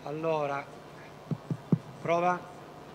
Allora, prova.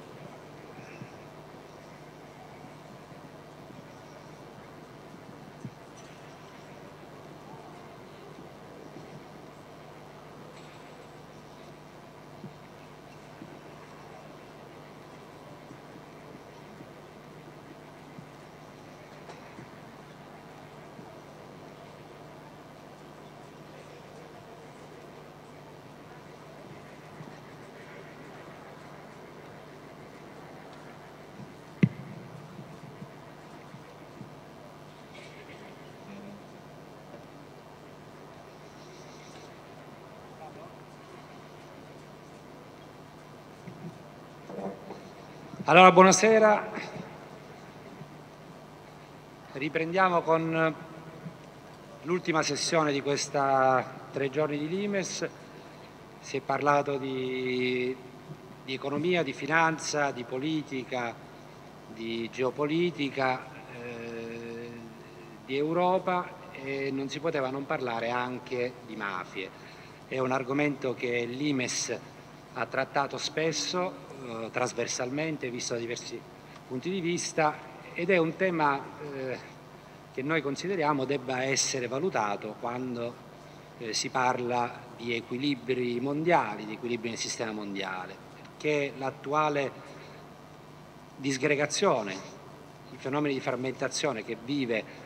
Allora, buonasera. Riprendiamo con l'ultima sessione di questa 3 giorni di Limes. Si è parlato di economia, di finanza, di politica, di geopolitica, di Europa, e non si poteva non parlare anche di mafie. È un argomento che l'Imes ha trattato spesso, trasversalmente, visto da diversi punti di vista, ed è un tema che noi consideriamo debba essere valutato quando si parla di equilibri mondiali, di equilibri nel sistema mondiale, perché l'attuale disgregazione, i fenomeni di frammentazione che vive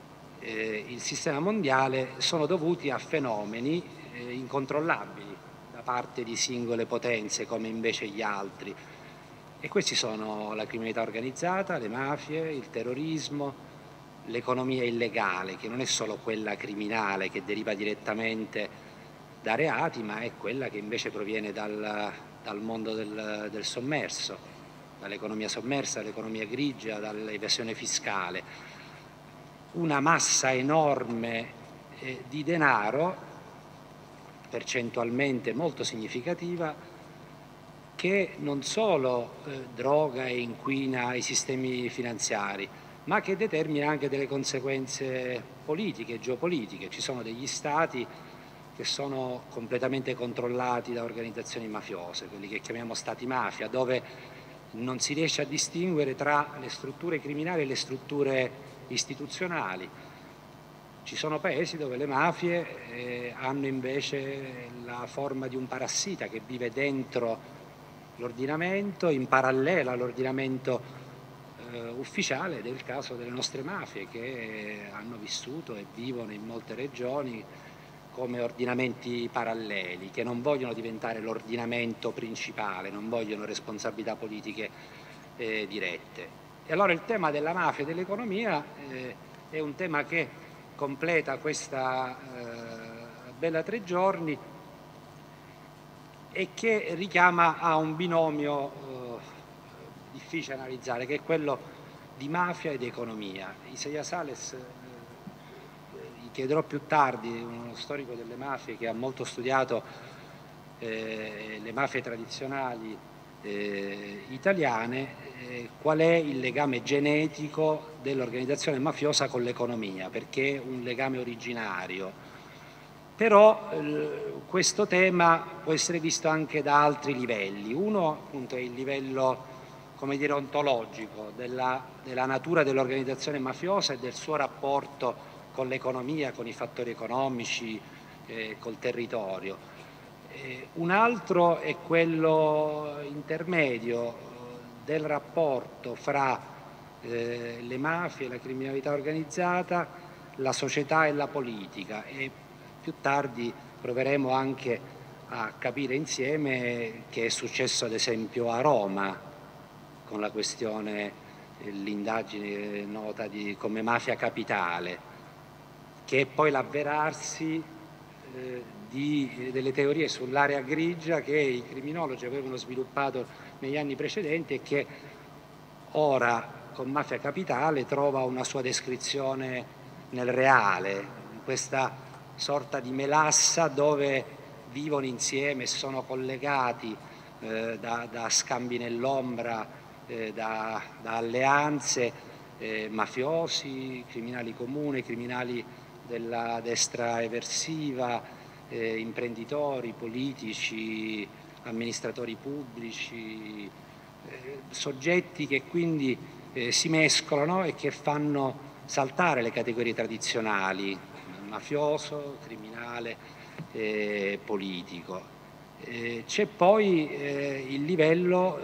il sistema mondiale sono dovuti a fenomeni incontrollabili da parte di singole potenze come invece gli altri, e questi sono la criminalità organizzata, le mafie, il terrorismo, l'economia illegale, che non è solo quella criminale che deriva direttamente da reati, ma è quella che invece proviene dal mondo del sommerso, dall'economia sommersa, dall'economia grigia, dall'evasione fiscale. Una massa enorme di denaro, percentualmente molto significativa, che non solo droga e inquina i sistemi finanziari, ma che determina anche delle conseguenze politiche e geopolitiche. Ci sono degli stati che sono completamente controllati da organizzazioni mafiose, quelli che chiamiamo stati mafia, dove non si riesce a distinguere tra le strutture criminali e le strutture istituzionali. Ci sono paesi dove le mafie hanno invece la forma di un parassita che vive dentro l'ordinamento, in parallelo all'ordinamento ufficiale, ed è il caso delle nostre mafie, che hanno vissuto e vivono in molte regioni come ordinamenti paralleli, che non vogliono diventare l'ordinamento principale, non vogliono responsabilità politiche dirette. E allora il tema della mafia e dell'economia è un tema che completa questa bella 3 giorni e che richiama a un binomio difficile analizzare, che è quello di mafia ed economia. Isaia Sales, gli chiederò più tardi, uno storico delle mafie che ha molto studiato le mafie tradizionali italiane, qual è il legame genetico dell'organizzazione mafiosa con l'economia, perché è un legame originario. Però questo tema può essere visto anche da altri livelli. Uno appunto è il livello, come dire, ontologico della natura dell'organizzazione mafiosa e del suo rapporto con l'economia, con i fattori economici, col territorio. Un altro è quello intermedio del rapporto fra le mafie, la criminalità organizzata, la società e la politica, e più tardi proveremo anche a capire insieme che è successo ad esempio a Roma con la questione, l'indagine nota come mafia capitale, che è poi l'avverarsi delle teorie sull'area grigia che i criminologi avevano sviluppato negli anni precedenti e che ora con Mafia Capitale trova una sua descrizione nel reale, in questa sorta di melassa dove vivono insieme e sono collegati da scambi nell'ombra, da alleanze, mafiosi, criminali comuni, criminali della destra eversiva, imprenditori, politici, amministratori pubblici, soggetti che quindi si mescolano e che fanno saltare le categorie tradizionali, mafioso, criminale, politico. C'è poi il livello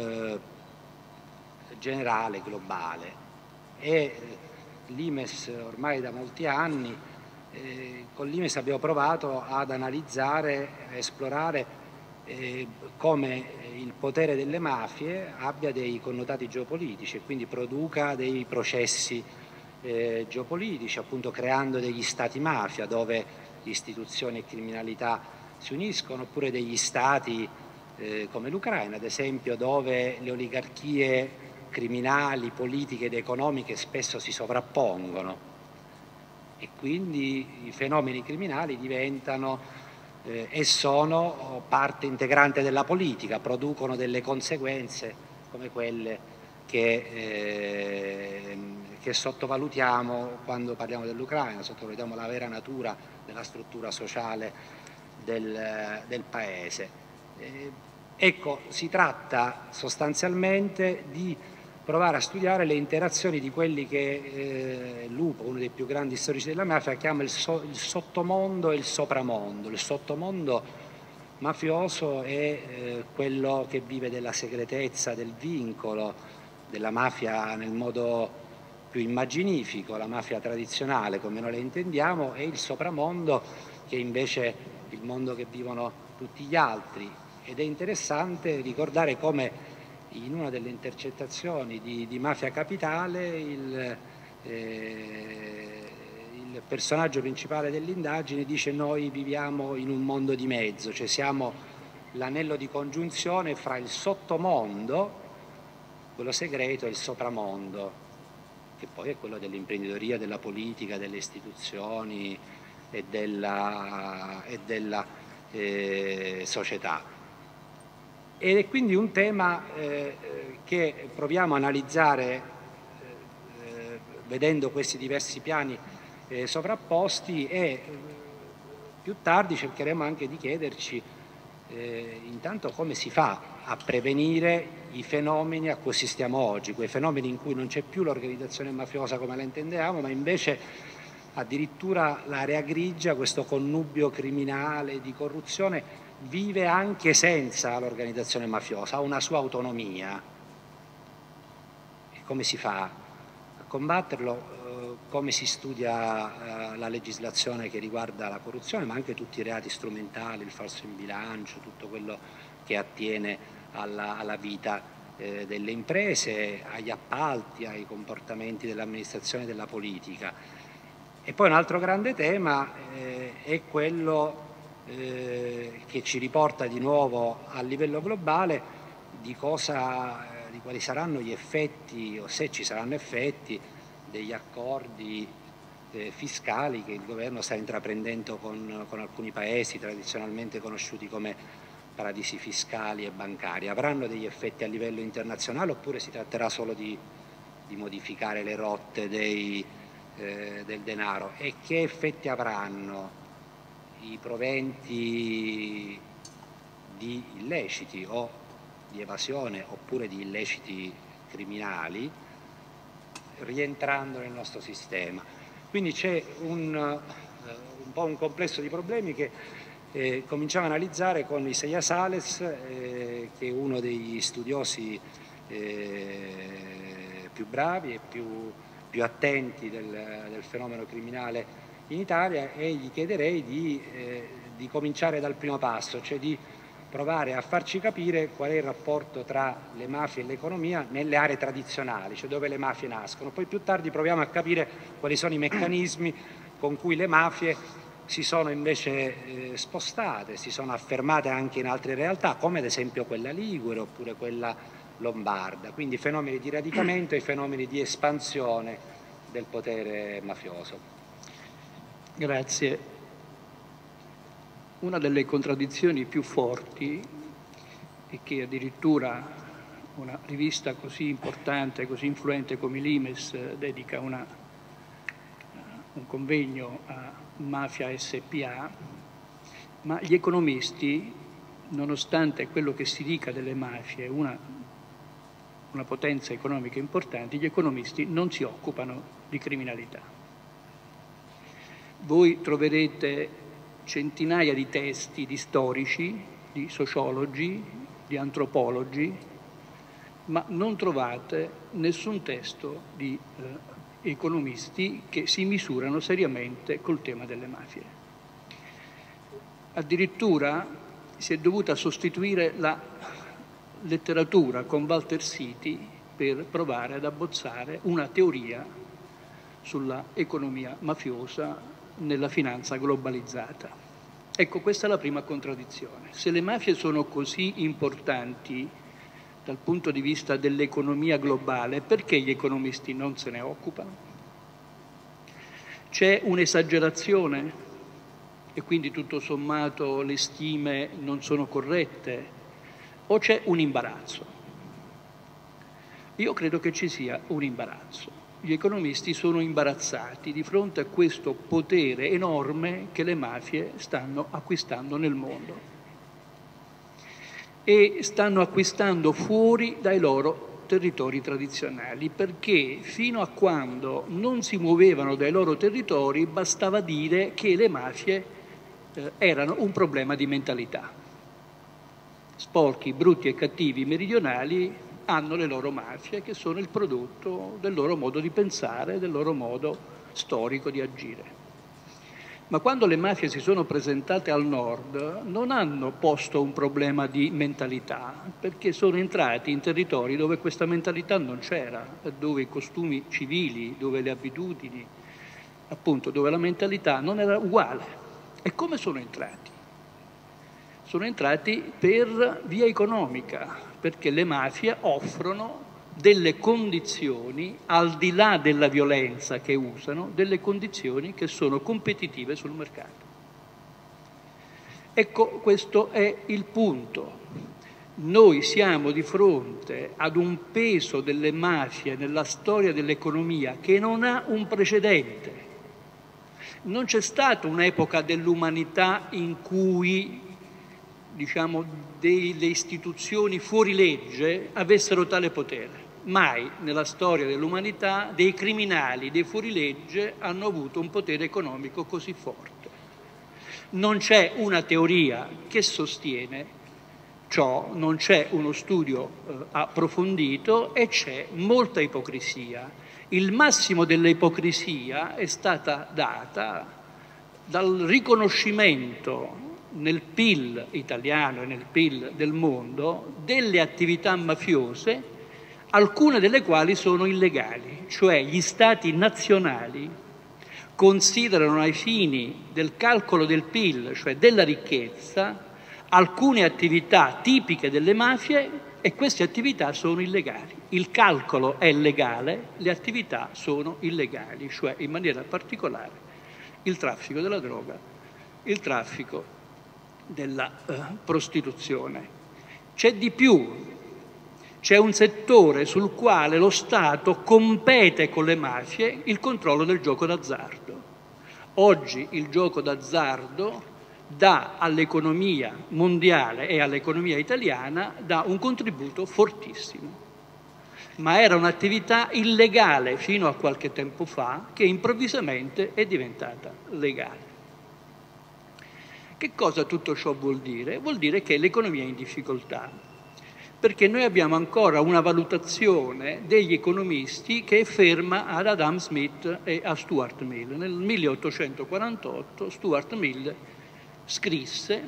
generale, globale, e l'Imes ormai da molti anni, con l'Imes abbiamo provato ad analizzare, a esplorare come il potere delle mafie abbia dei connotati geopolitici e quindi produca dei processi geopolitici, appunto creando degli stati mafia dove istituzioni e criminalità si uniscono, oppure degli stati come l'Ucraina, ad esempio, dove le oligarchie criminali, politiche ed economiche spesso si sovrappongono e quindi i fenomeni criminali diventano e sono parte integrante della politica, producono delle conseguenze come quelle che sottovalutiamo quando parliamo dell'Ucraina, sottovalutiamo la vera natura della struttura sociale del Paese. Ecco, si tratta sostanzialmente di provare a studiare le interazioni di quelli che Lupo, uno dei più grandi storici della mafia, chiama il sottomondo e il sopramondo. Il sottomondo mafioso è quello che vive della segretezza, del vincolo, della mafia nel modo più immaginifico, la mafia tradizionale come noi la intendiamo, e il sopramondo che è invece il mondo che vivono tutti gli altri. Ed è interessante ricordare come in una delle intercettazioni di Mafia Capitale il personaggio principale dell'indagine dice: noi viviamo in un mondo di mezzo, cioè siamo l'anello di congiunzione fra il sottomondo, quello segreto, e il sopramondo, che poi è quello dell'imprenditoria, della politica, delle istituzioni e della società. Ed è quindi un tema che proviamo a analizzare vedendo questi diversi piani sovrapposti, e più tardi cercheremo anche di chiederci intanto come si fa a prevenire i fenomeni a cui assistiamo oggi, quei fenomeni in cui non c'è più l'organizzazione mafiosa come la intendiamo, ma invece addirittura l'area grigia, questo connubio criminale di corruzione, vive anche senza l'organizzazione mafiosa, ha una sua autonomia. E come si fa a combatterlo? Come si studia la legislazione che riguarda la corruzione, ma anche tutti i reati strumentali, il falso in bilancio, tutto quello che attiene alla vita delle imprese, agli appalti, ai comportamenti dell'amministrazione e della politica. E poi un altro grande tema è quello che ci riporta di nuovo a livello globale di quali saranno gli effetti, o se ci saranno effetti, degli accordi fiscali che il governo sta intraprendendo con alcuni paesi tradizionalmente conosciuti come paradisi fiscali e bancari. Avranno degli effetti a livello internazionale oppure si tratterà solo di modificare le rotte del denaro? E che effetti avranno i proventi di illeciti o di evasione oppure di illeciti criminali rientrando nel nostro sistema? Quindi c'è un po' un complesso di problemi che cominciamo a analizzare con Isaiah Sales, che è uno degli studiosi più bravi e più attenti del fenomeno criminale in Italia, e gli chiederei di cominciare dal primo passo, cioè di provare a farci capire qual è il rapporto tra le mafie e l'economia nelle aree tradizionali, cioè dove le mafie nascono. Poi più tardi proviamo a capire quali sono i meccanismi con cui le mafie si sono invece spostate, si sono affermate anche in altre realtà, come ad esempio quella ligure oppure quella lombarda. Quindi i fenomeni di radicamento e i fenomeni di espansione del potere mafioso. Grazie. Una delle contraddizioni più forti è che addirittura una rivista così importante, così influente come l'Imes dedica un convegno a Mafia SPA, ma gli economisti nonostante quello che si dica delle mafie, una potenza economica importante, gli economisti non si occupano di criminalità. Voi troverete centinaia di testi di storici, di sociologi, di antropologi, ma non trovate nessun testo di economisti che si misurano seriamente col tema delle mafie. Addirittura si è dovuta sostituire la letteratura con Walter Siti per provare ad abbozzare una teoria sulla economia mafiosa nella finanza globalizzata. Ecco, questa è la prima contraddizione. Se le mafie sono così importanti dal punto di vista dell'economia globale, perché gli economisti non se ne occupano? C'è un'esagerazione e quindi tutto sommato le stime non sono corrette, o c'è un imbarazzo? Io credo che ci sia un imbarazzo. Gli economisti sono imbarazzati di fronte a questo potere enorme che le mafie stanno acquistando nel mondo e stanno acquistando fuori dai loro territori tradizionali, perché fino a quando non si muovevano dai loro territori bastava dire che le mafie erano un problema di mentalità. Sporchi, brutti e cattivi meridionali hanno le loro mafie che sono il prodotto del loro modo di pensare, del loro modo storico di agire. Ma quando le mafie si sono presentate al nord non hanno posto un problema di mentalità, perché sono entrati in territori dove questa mentalità non c'era, dove i costumi civili, dove le abitudini, appunto dove la mentalità non era uguale. E come sono entrati? Sono entrati per via economica, perché le mafie offrono delle condizioni, al di là della violenza che usano, delle condizioni che sono competitive sul mercato. Ecco, questo è il punto. Noi siamo di fronte ad un peso delle mafie nella storia dell'economia che non ha un precedente. Non c'è stata un'epoca dell'umanità in cui, diciamo, delle istituzioni fuori legge avessero tale potere. Mai nella storia dell'umanità dei criminali, dei fuorilegge hanno avuto un potere economico così forte. Non c'è una teoria che sostiene ciò, non c'è uno studio approfondito e c'è molta ipocrisia. Il massimo dell'ipocrisia è stata data dal riconoscimento nel PIL italiano e nel PIL del mondo delle attività mafiose, alcune delle quali sono illegali, cioè gli stati nazionali considerano ai fini del calcolo del PIL, cioè della ricchezza, alcune attività tipiche delle mafie e queste attività sono illegali. Il calcolo è legale, le attività sono illegali, cioè in maniera particolare il traffico della droga, il traffico della prostituzione. C'è di più. C'è un settore sul quale lo Stato compete con le mafie, il controllo del gioco d'azzardo. Oggi il gioco d'azzardo dà all'economia mondiale e all'economia italiana dà un contributo fortissimo. Ma era un'attività illegale fino a qualche tempo fa che improvvisamente è diventata legale. Che cosa tutto ciò vuol dire? Vuol dire che l'economia è in difficoltà. Perché noi abbiamo ancora una valutazione degli economisti che è ferma ad Adam Smith e a Stuart Mill. Nel 1848 Stuart Mill scrisse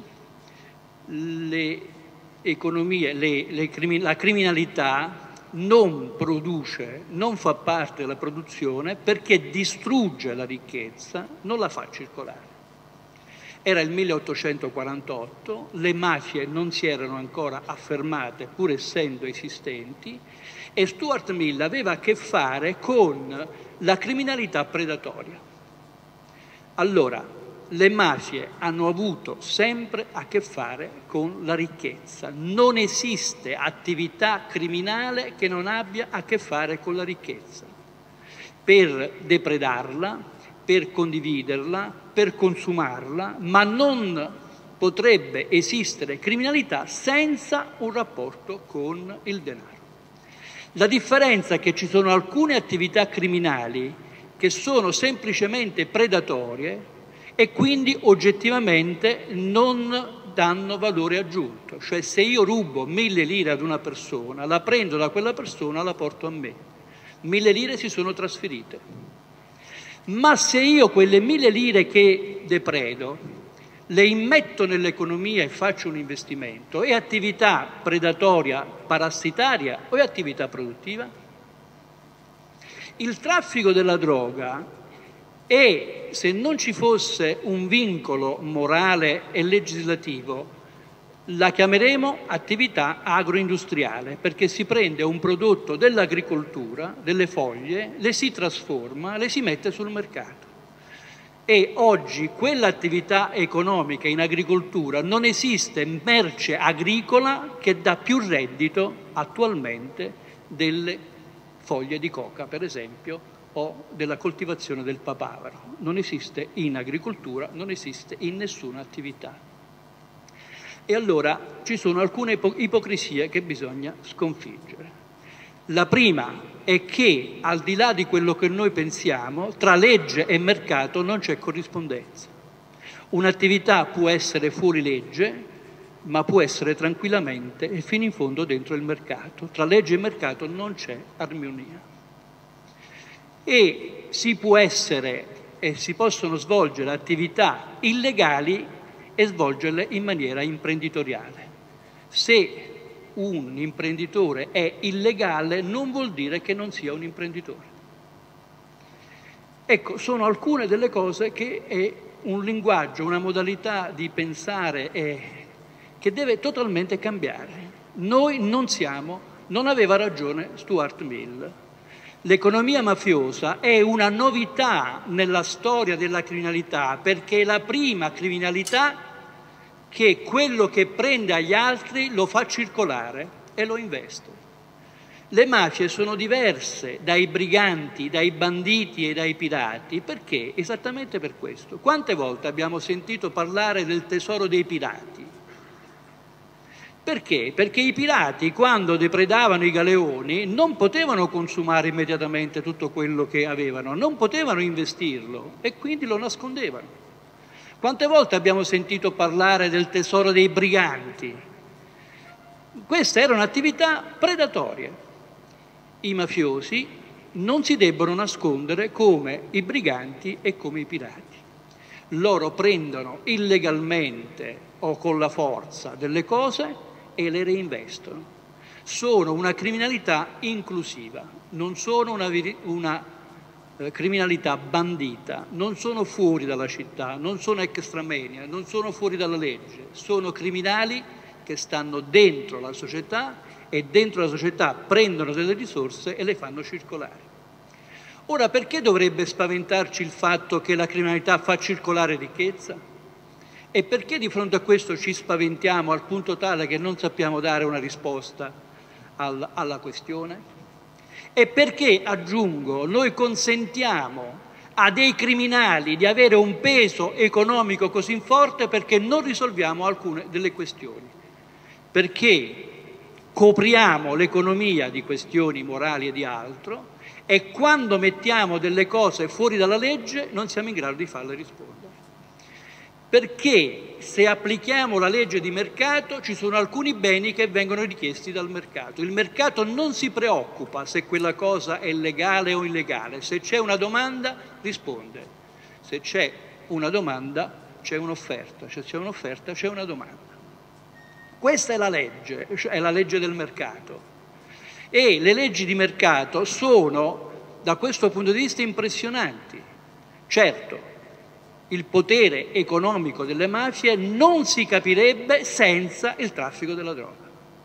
la criminalità non produce, non fa parte della produzione perché distrugge la ricchezza, non la fa circolare. Era il 1848, le mafie non si erano ancora affermate pur essendo esistenti e Stuart Mill aveva a che fare con la criminalità predatoria. Allora, le mafie hanno avuto sempre a che fare con la ricchezza. Non esiste attività criminale che non abbia a che fare con la ricchezza. Per depredarla, per condividerla, per consumarla, ma non potrebbe esistere criminalità senza un rapporto con il denaro. La differenza è che ci sono alcune attività criminali che sono semplicemente predatorie e quindi oggettivamente non danno valore aggiunto. Cioè, se io rubo 1000 lire ad una persona, la prendo da quella persona, la porto a me. 1000 lire si sono trasferite. Ma se io quelle 1000 lire che depredo le immetto nell'economia e faccio un investimento, è attività predatoria, parassitaria o è attività produttiva? Il traffico della droga è, se non ci fosse un vincolo morale e legislativo, la chiameremo attività agroindustriale, perché si prende un prodotto dell'agricoltura, delle foglie, le si trasforma, le si mette sul mercato. E oggi quell'attività economica in agricoltura non esiste merce agricola che dà più reddito attualmente delle foglie di coca, per esempio, o della coltivazione del papavero. Non esiste in agricoltura, non esiste in nessuna attività. E allora ci sono alcune ipocrisie che bisogna sconfiggere. La prima è che, al di là di quello che noi pensiamo, tra legge e mercato non c'è corrispondenza. Un'attività può essere fuori legge, ma può essere tranquillamente e fino in fondo dentro il mercato. Tra legge e mercato non c'è armonia. E si possono svolgere attività illegali e svolgerle in maniera imprenditoriale. Se un imprenditore è illegale non vuol dire che non sia un imprenditore. Ecco, sono alcune delle cose che è un linguaggio, una modalità di pensare che deve totalmente cambiare. Noi non aveva ragione Stuart Mill. L'economia mafiosa è una novità nella storia della criminalità, perché è la prima criminalità che quello che prende agli altri lo fa circolare e lo investe. Le mafie sono diverse dai briganti, dai banditi e dai pirati, perché? Esattamente per questo. Quante volte abbiamo sentito parlare del tesoro dei pirati? Perché? Perché i pirati, quando depredavano i galeoni, non potevano consumare immediatamente tutto quello che avevano, non potevano investirlo e quindi lo nascondevano. Quante volte abbiamo sentito parlare del tesoro dei briganti? Queste erano attività predatorie. I mafiosi non si debbono nascondere come i briganti e come i pirati. Loro prendono illegalmente o con la forza delle cose e le reinvestono. Sono una criminalità inclusiva, non sono una criminalità bandita, non sono fuori dalla città, non sono extramoenia, non sono fuori dalla legge, sono criminali che stanno dentro la società e dentro la società prendono delle risorse e le fanno circolare. Ora, perché dovrebbe spaventarci il fatto che la criminalità fa circolare ricchezza? E perché di fronte a questo ci spaventiamo al punto tale che non sappiamo dare una risposta alla questione? E perché, aggiungo, noi consentiamo a dei criminali di avere un peso economico così forte perché non risolviamo alcune delle questioni? Perché copriamo l'economia di questioni morali e di altro e quando mettiamo delle cose fuori dalla legge non siamo in grado di farle rispondere. Perché se applichiamo la legge di mercato ci sono alcuni beni che vengono richiesti dal mercato. Il mercato non si preoccupa se quella cosa è legale o illegale. Se c'è una domanda, risponde. Se c'è una domanda, c'è un'offerta. Se c'è un'offerta, c'è una domanda. Questa è la legge del mercato. E le leggi di mercato sono, da questo punto di vista, impressionanti. Certo, il potere economico delle mafie non si capirebbe senza il traffico della droga.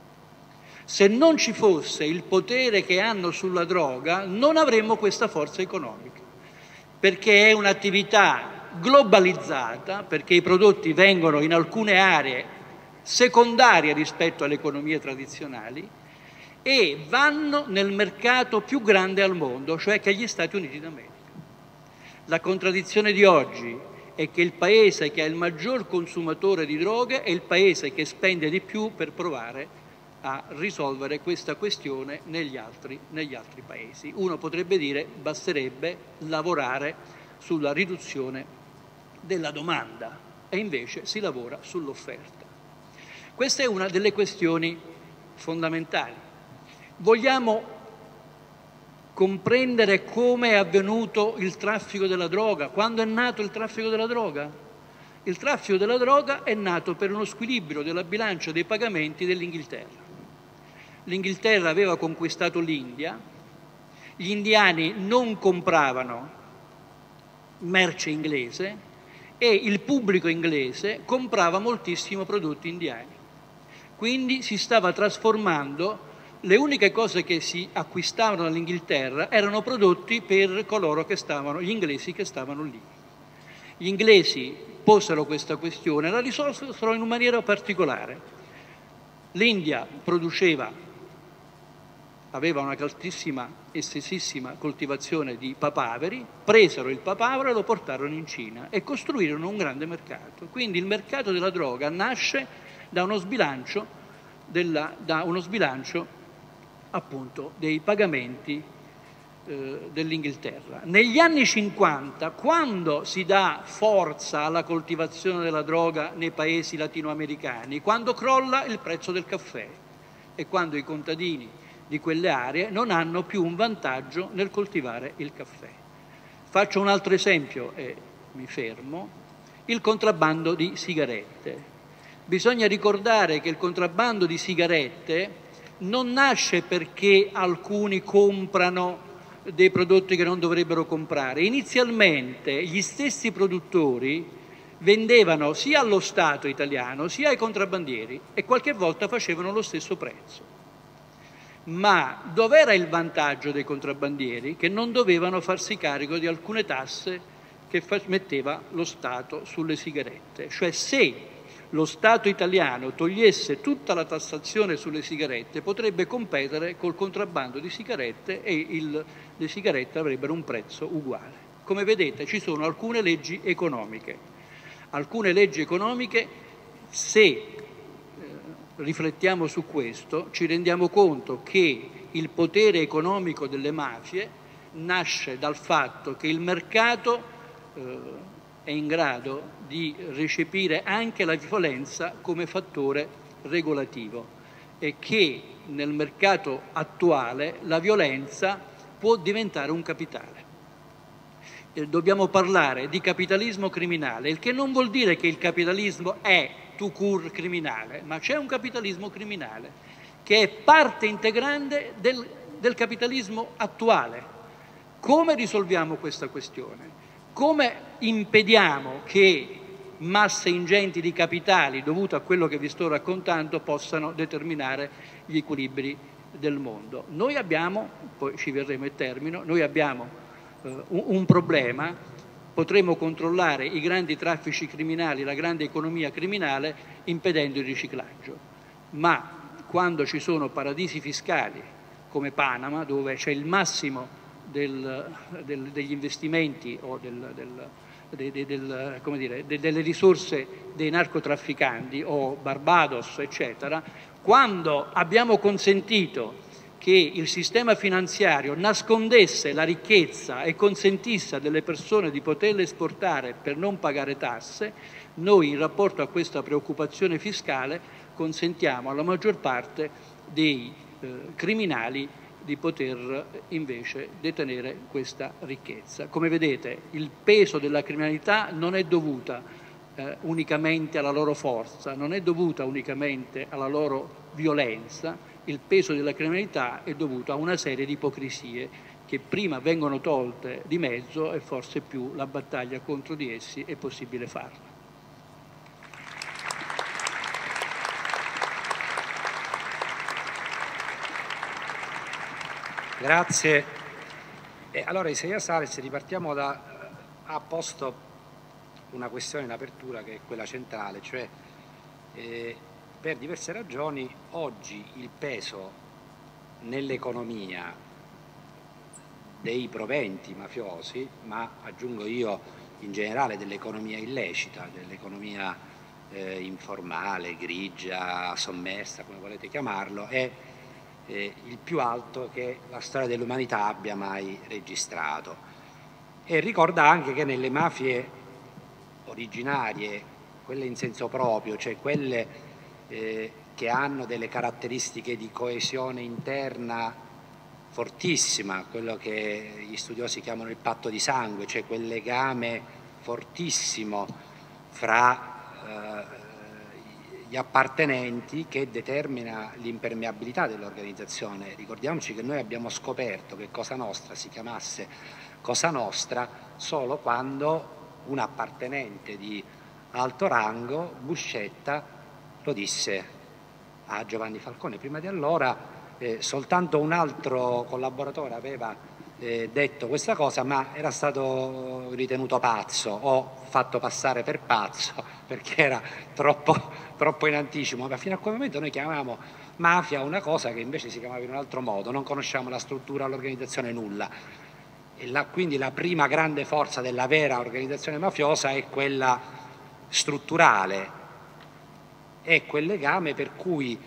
Se non ci fosse il potere che hanno sulla droga, non avremmo questa forza economica, perché è un'attività globalizzata, perché i prodotti vengono in alcune aree secondarie rispetto alle economie tradizionali e vanno nel mercato più grande al mondo, cioè che è gli Stati Uniti d'America. La contraddizione di oggi è che il paese che ha il maggior consumatore di droghe è il paese che spende di più per provare a risolvere questa questione negli altri paesi. Uno potrebbe dire basterebbe lavorare sulla riduzione della domanda e invece si lavora sull'offerta. Questa è una delle questioni fondamentali. Vogliamo comprendere come è avvenuto il traffico della droga, quando è nato il traffico della droga? Il traffico della droga è nato per uno squilibrio della bilancia dei pagamenti dell'Inghilterra. L'Inghilterra aveva conquistato l'India, gli indiani non compravano merce inglese e il pubblico inglese comprava moltissimo prodotti indiani. Quindi si stava trasformando, le uniche cose che si acquistavano dall'Inghilterra erano prodotti per coloro che stavano, gli inglesi che stavano lì. Gli inglesi posero questa questione, la risolsero in una maniera particolare. L'India aveva una altissima, estesissima coltivazione di papaveri, presero il papavero e lo portarono in Cina e costruirono un grande mercato. Quindi il mercato della droga nasce da uno sbilancio appunto dei pagamenti dell'Inghilterra. Negli anni 50, quando si dà forza alla coltivazione della droga nei paesi latinoamericani, quando crolla il prezzo del caffè e quando i contadini di quelle aree non hanno più un vantaggio nel coltivare il caffè. Faccio un altro esempio e mi fermo: il contrabbando di sigarette. Bisogna ricordare che il contrabbando di sigarette non nasce perché alcuni comprano dei prodotti che non dovrebbero comprare. Inizialmente gli stessi produttori vendevano sia allo Stato italiano sia ai contrabbandieri e qualche volta facevano lo stesso prezzo. Ma dov'era il vantaggio dei contrabbandieri? Che non dovevano farsi carico di alcune tasse che metteva lo Stato sulle sigarette. Cioè, se lo Stato italiano togliesse tutta la tassazione sulle sigarette, potrebbe competere col contrabbando di sigarette e le sigarette avrebbero un prezzo uguale. Come vedete, ci sono alcune leggi economiche. Alcune leggi economiche, se riflettiamo su questo, ci rendiamo conto che il potere economico delle mafie nasce dal fatto che il mercato è in grado di recepire anche la violenza come fattore regolativo e che nel mercato attuale la violenza può diventare un capitale. Dobbiamo parlare di capitalismo criminale, il che non vuol dire che il capitalismo è tout court criminale, ma c'è un capitalismo criminale che è parte integrante del capitalismo attuale. Come risolviamo questa questione? Come impediamo che masse ingenti di capitali, dovute a quello che vi sto raccontando, possano determinare gli equilibri del mondo? Noi abbiamo, poi ci verremo e termino, noi abbiamo un problema. Potremo controllare i grandi traffici criminali, la grande economia criminale, impedendo il riciclaggio. Ma quando ci sono paradisi fiscali come Panama, dove c'è il massimo degli investimenti o delle risorse dei narcotrafficanti, o Barbados, eccetera, quando abbiamo consentito che il sistema finanziario nascondesse la ricchezza e consentisse a delle persone di poterla esportare per non pagare tasse, noi in rapporto a questa preoccupazione fiscale consentiamo alla maggior parte dei criminali di poter invece detenere questa ricchezza. Come vedete, il peso della criminalità non è dovuta unicamente alla loro forza, non è dovuta unicamente alla loro violenza. Il peso della criminalità è dovuto a una serie di ipocrisie che prima vengono tolte di mezzo e forse più la battaglia contro di essi è possibile farla. Grazie. Allora, Isaia Sales, ripartiamo ha posto una questione in apertura che è quella centrale, cioè per diverse ragioni oggi il peso nell'economia dei proventi mafiosi, ma aggiungo io in generale dell'economia illecita, dell'economia informale, grigia, sommersa, come volete chiamarlo, è il più alto che la storia dell'umanità abbia mai registrato. E ricorda anche che nelle mafie originarie, quelle in senso proprio, cioè quelle che hanno delle caratteristiche di coesione interna fortissima, quello che gli studiosi chiamano il patto di sangue, cioè quel legame fortissimo fra gli appartenenti che determina l'impermeabilità dell'organizzazione. Ricordiamoci che noi abbiamo scoperto che Cosa Nostra si chiamasse Cosa Nostra solo quando un appartenente di alto rango, Buscetta, lo disse a Giovanni Falcone. Prima di allora soltanto un altro collaboratore aveva detto questa cosa, ma era stato ritenuto pazzo o fatto passare per pazzo perché era troppo in anticipo, ma fino a quel momento noi chiamavamo mafia una cosa che invece si chiamava in un altro modo, non conosciamo la struttura, l'organizzazione, nulla. E quindi la prima grande forza della vera organizzazione mafiosa è quella strutturale, è quel legame per cui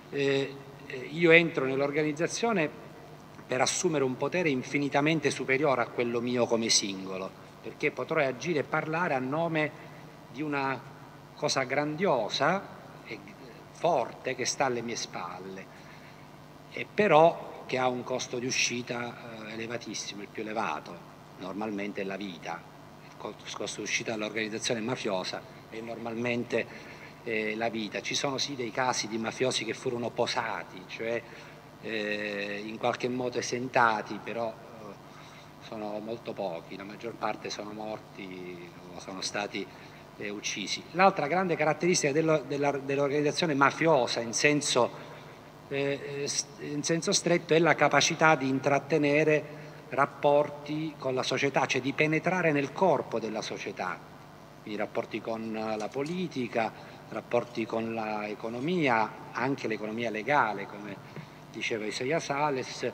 io entro nell'organizzazione per assumere un potere infinitamente superiore a quello mio come singolo, perché potrò agire e parlare a nome di una cosa grandiosa e forte che sta alle mie spalle, e però che ha un costo di uscita elevatissimo, il più elevato, normalmente è la vita. Il costo di uscita dell'organizzazione mafiosa è normalmente la vita. Ci sono sì dei casi di mafiosi che furono posati, cioè in qualche modo esentati, però sono molto pochi, la maggior parte sono morti o sono stati uccisi. L'altra grande caratteristica dell'organizzazione mafiosa in senso stretto è la capacità di intrattenere rapporti con la società, cioè di penetrare nel corpo della società, quindi rapporti con la politica, rapporti con l'economia, anche l'economia legale, come diceva Isaia Sales,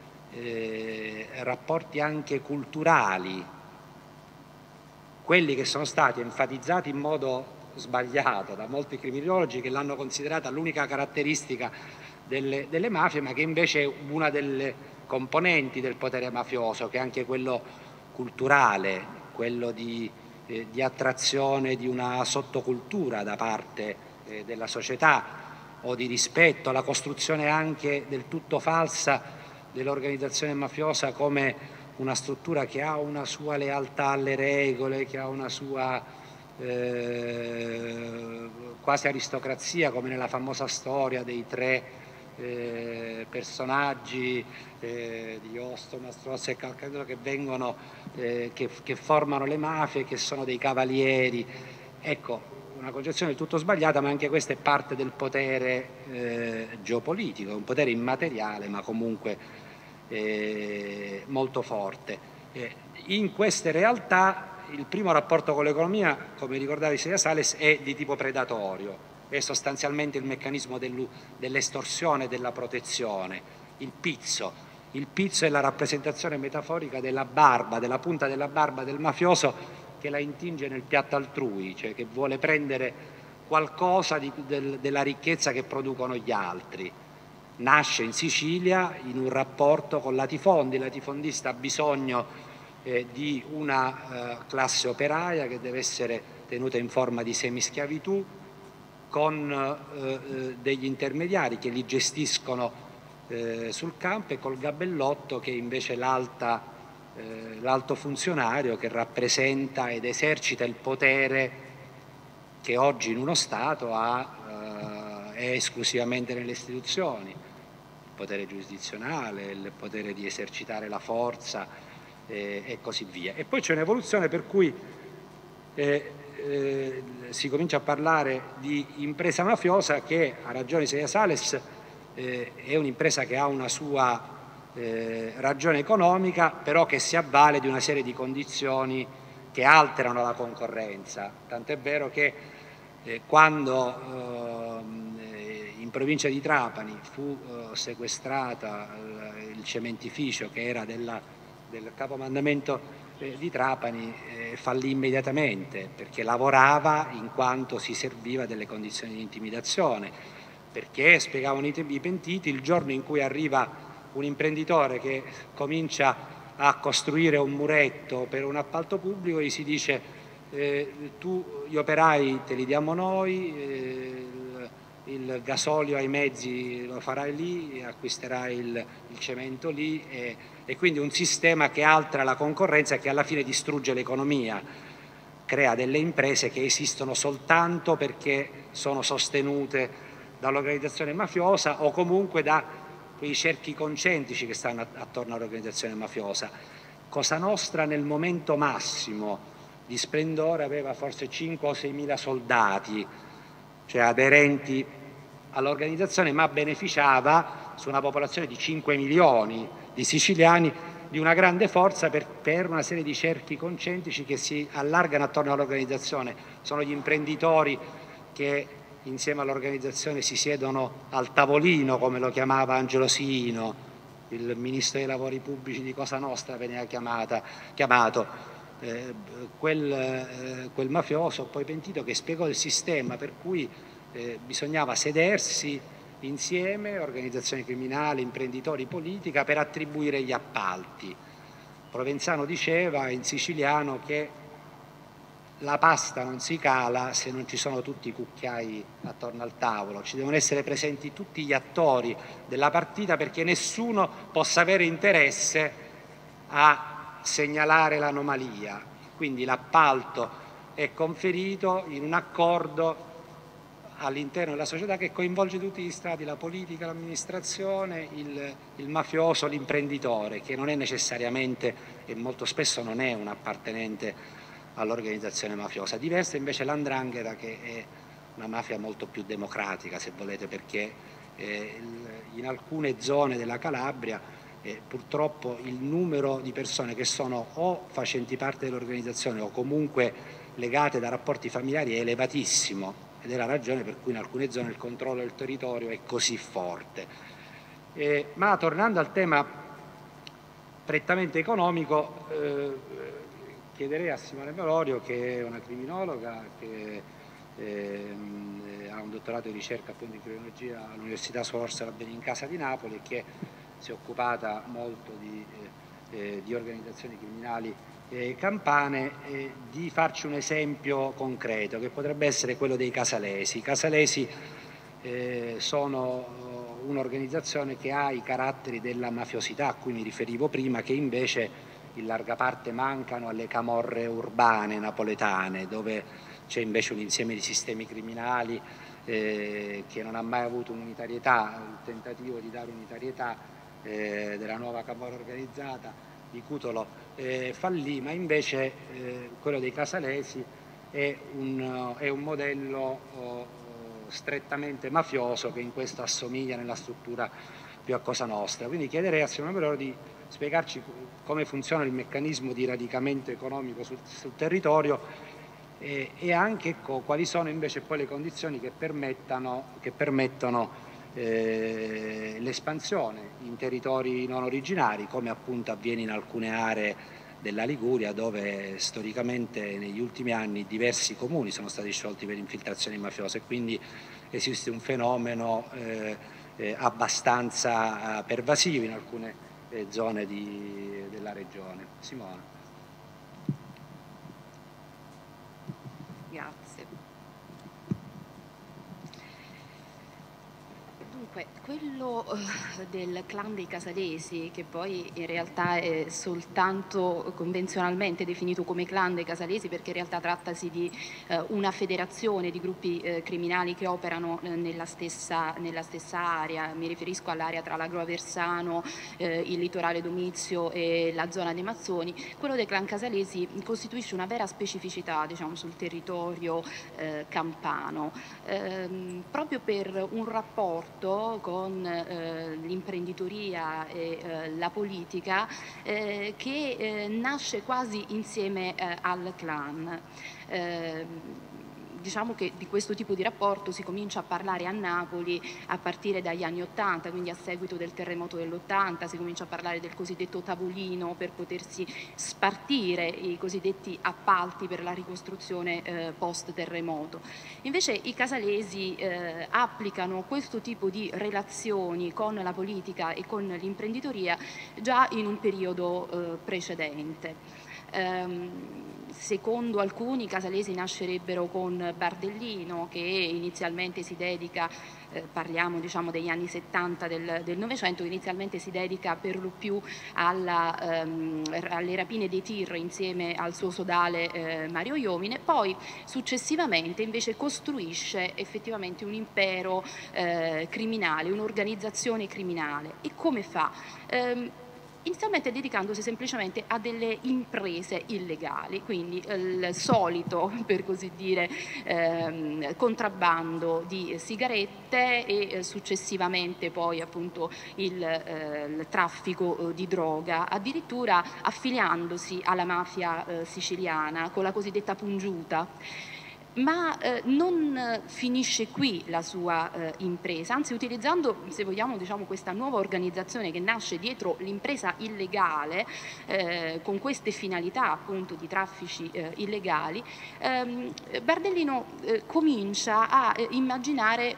rapporti anche culturali, quelli che sono stati enfatizzati in modo sbagliato da molti criminologi che l'hanno considerata l'unica caratteristica delle mafie, ma che invece è una delle componenti del potere mafioso, che è anche quello culturale, quello di attrazione di una sottocultura da parte della società o di rispetto, la costruzione anche del tutto falsa dell'organizzazione mafiosa come una struttura che ha una sua lealtà alle regole, che ha una sua quasi aristocrazia, come nella famosa storia dei tre personaggi di Osto, Mastros e Calcagno che vengono, che formano le mafie, che sono dei cavalieri. Ecco, una concezione del tutto sbagliata, ma anche questa è parte del potere geopolitico, un potere immateriale, ma comunque molto forte. In queste realtà il primo rapporto con l'economia, come ricordava Isaia Sales, è di tipo predatorio, è sostanzialmente il meccanismo dell'estorsione e della protezione, il pizzo. Il pizzo è la rappresentazione metaforica della barba, della punta della barba del mafioso che la intinge nel piatto altrui, cioè che vuole prendere qualcosa della ricchezza che producono gli altri. Nasce in Sicilia in un rapporto con latifondi, il latifondista ha bisogno di una classe operaia che deve essere tenuta in forma di semischiavitù, con degli intermediari che li gestiscono sul campo, e col gabellotto che invece è l'alto funzionario che rappresenta ed esercita il potere che oggi in uno Stato è esclusivamente nelle istituzioni, il potere giurisdizionale, il potere di esercitare la forza e così via. E poi c'è un'evoluzione per cui si comincia a parlare di impresa mafiosa che, ha ragione Isaia Sales, è un'impresa che ha una sua ragione economica, però che si avvale di una serie di condizioni che alterano la concorrenza. Tant'è vero che quando in provincia di Trapani fu sequestrata il cementificio che era del capomandamento di Trapani fallì immediatamente, perché lavorava in quanto si serviva delle condizioni di intimidazione, perché, spiegavano i pentiti, il giorno in cui arriva un imprenditore che comincia a costruire un muretto per un appalto pubblico, gli si dice gli operai te li diamo noi, il gasolio ai mezzi lo farai lì, acquisterai il cemento lì, e quindi un sistema che altera la concorrenza e che alla fine distrugge l'economia, crea delle imprese che esistono soltanto perché sono sostenute dall'organizzazione mafiosa o comunque da quei cerchi concentrici che stanno attorno all'organizzazione mafiosa. Cosa Nostra nel momento massimo di splendore aveva forse 5 o 6 mila soldati, cioè aderenti all'organizzazione, ma beneficiava su una popolazione di 5 milioni di siciliani di una grande forza per una serie di cerchi concentrici che si allargano attorno all'organizzazione. Sono gli imprenditori che insieme all'organizzazione si siedono al tavolino, come lo chiamava Angelo Siino, il ministro dei lavori pubblici di Cosa Nostra veniva chiamato. Quel mafioso poi pentito che spiegò il sistema per cui bisognava sedersi insieme, organizzazioni criminali, imprenditori, politica, per attribuire gli appalti. Provenzano diceva in siciliano che la pasta non si cala se non ci sono tutti i cucchiai attorno al tavolo, ci devono essere presenti tutti gli attori della partita perché nessuno possa avere interesse a segnalare l'anomalia. Quindi l'appalto è conferito in un accordo all'interno della società che coinvolge tutti gli stati, la politica, l'amministrazione, il mafioso, l'imprenditore, che non è necessariamente e molto spesso non è un appartenente all'organizzazione mafiosa. Diversa invece l''ndrangheta, che è una mafia molto più democratica, se volete, perché in alcune zone della Calabria purtroppo il numero di persone che sono o facenti parte dell'organizzazione o comunque legate da rapporti familiari è elevatissimo, ed è la ragione per cui in alcune zone il controllo del territorio è così forte. Ma tornando al tema prettamente economico, chiederei a Simone Melodio, che è una criminologa, che ha un dottorato di ricerca appunto in criminologia all'Università Suor Orsola Benincasa di Napoli e che si è occupata molto di organizzazioni criminali campane, di farci un esempio concreto che potrebbe essere quello dei casalesi. I casalesi sono un'organizzazione che ha i caratteri della mafiosità a cui mi riferivo prima, che invece in larga parte mancano alle camorre urbane napoletane, dove c'è invece un insieme di sistemi criminali che non ha mai avuto un'unitarietà. Il tentativo di dare unitarietà della nuova camorra organizzata di Cutolo fallì, ma invece quello dei casalesi è un modello strettamente mafioso, che in questo assomiglia nella struttura più a Cosa Nostra. Quindi chiederei a Simone Melodio di spiegarci come funziona il meccanismo di radicamento economico sul territorio e anche quali sono invece poi le condizioni che permettono l'espansione in territori non originari, come appunto avviene in alcune aree della Liguria, dove storicamente negli ultimi anni diversi comuni sono stati sciolti per infiltrazioni mafiose, quindi esiste un fenomeno abbastanza pervasivo in alcune zone della regione. Simona. Grazie. Dunque, quello del clan dei casalesi, che poi in realtà è soltanto convenzionalmente definito come clan dei casalesi, perché in realtà trattasi di una federazione di gruppi criminali che operano nella stessa area. Mi riferisco all'area tra l'Agro Aversano, il litorale Domizio e la zona dei Mazzoni. Quello dei clan casalesi costituisce una vera specificità, diciamo, sul territorio campano, proprio per un rapporto con l'imprenditoria e la politica che nasce quasi insieme al clan. diciamo che di questo tipo di rapporto si comincia a parlare a Napoli a partire dagli anni 80, quindi a seguito del terremoto dell'80 si comincia a parlare del cosiddetto tavolino per potersi spartire i cosiddetti appalti per la ricostruzione post terremoto. Invece i casalesi applicano questo tipo di relazioni con la politica e con l'imprenditoria già in un periodo precedente. Secondo alcuni i casalesi nascerebbero con Bardellino, che inizialmente si dedica, parliamo diciamo degli anni 70 del Novecento, inizialmente si dedica per lo più alle rapine dei tir insieme al suo sodale Mario Iovine, poi successivamente invece costruisce effettivamente un impero criminale, un'organizzazione criminale. E come fa? Inizialmente dedicandosi semplicemente a delle imprese illegali, quindi il solito, per così dire, contrabbando di sigarette e successivamente poi appunto il traffico di droga, addirittura affiliandosi alla mafia siciliana con la cosiddetta pungiuta. Ma non finisce qui la sua impresa, anzi utilizzando, se vogliamo, diciamo, questa nuova organizzazione che nasce dietro l'impresa illegale con queste finalità appunto di traffici illegali, Bardellino comincia a immaginare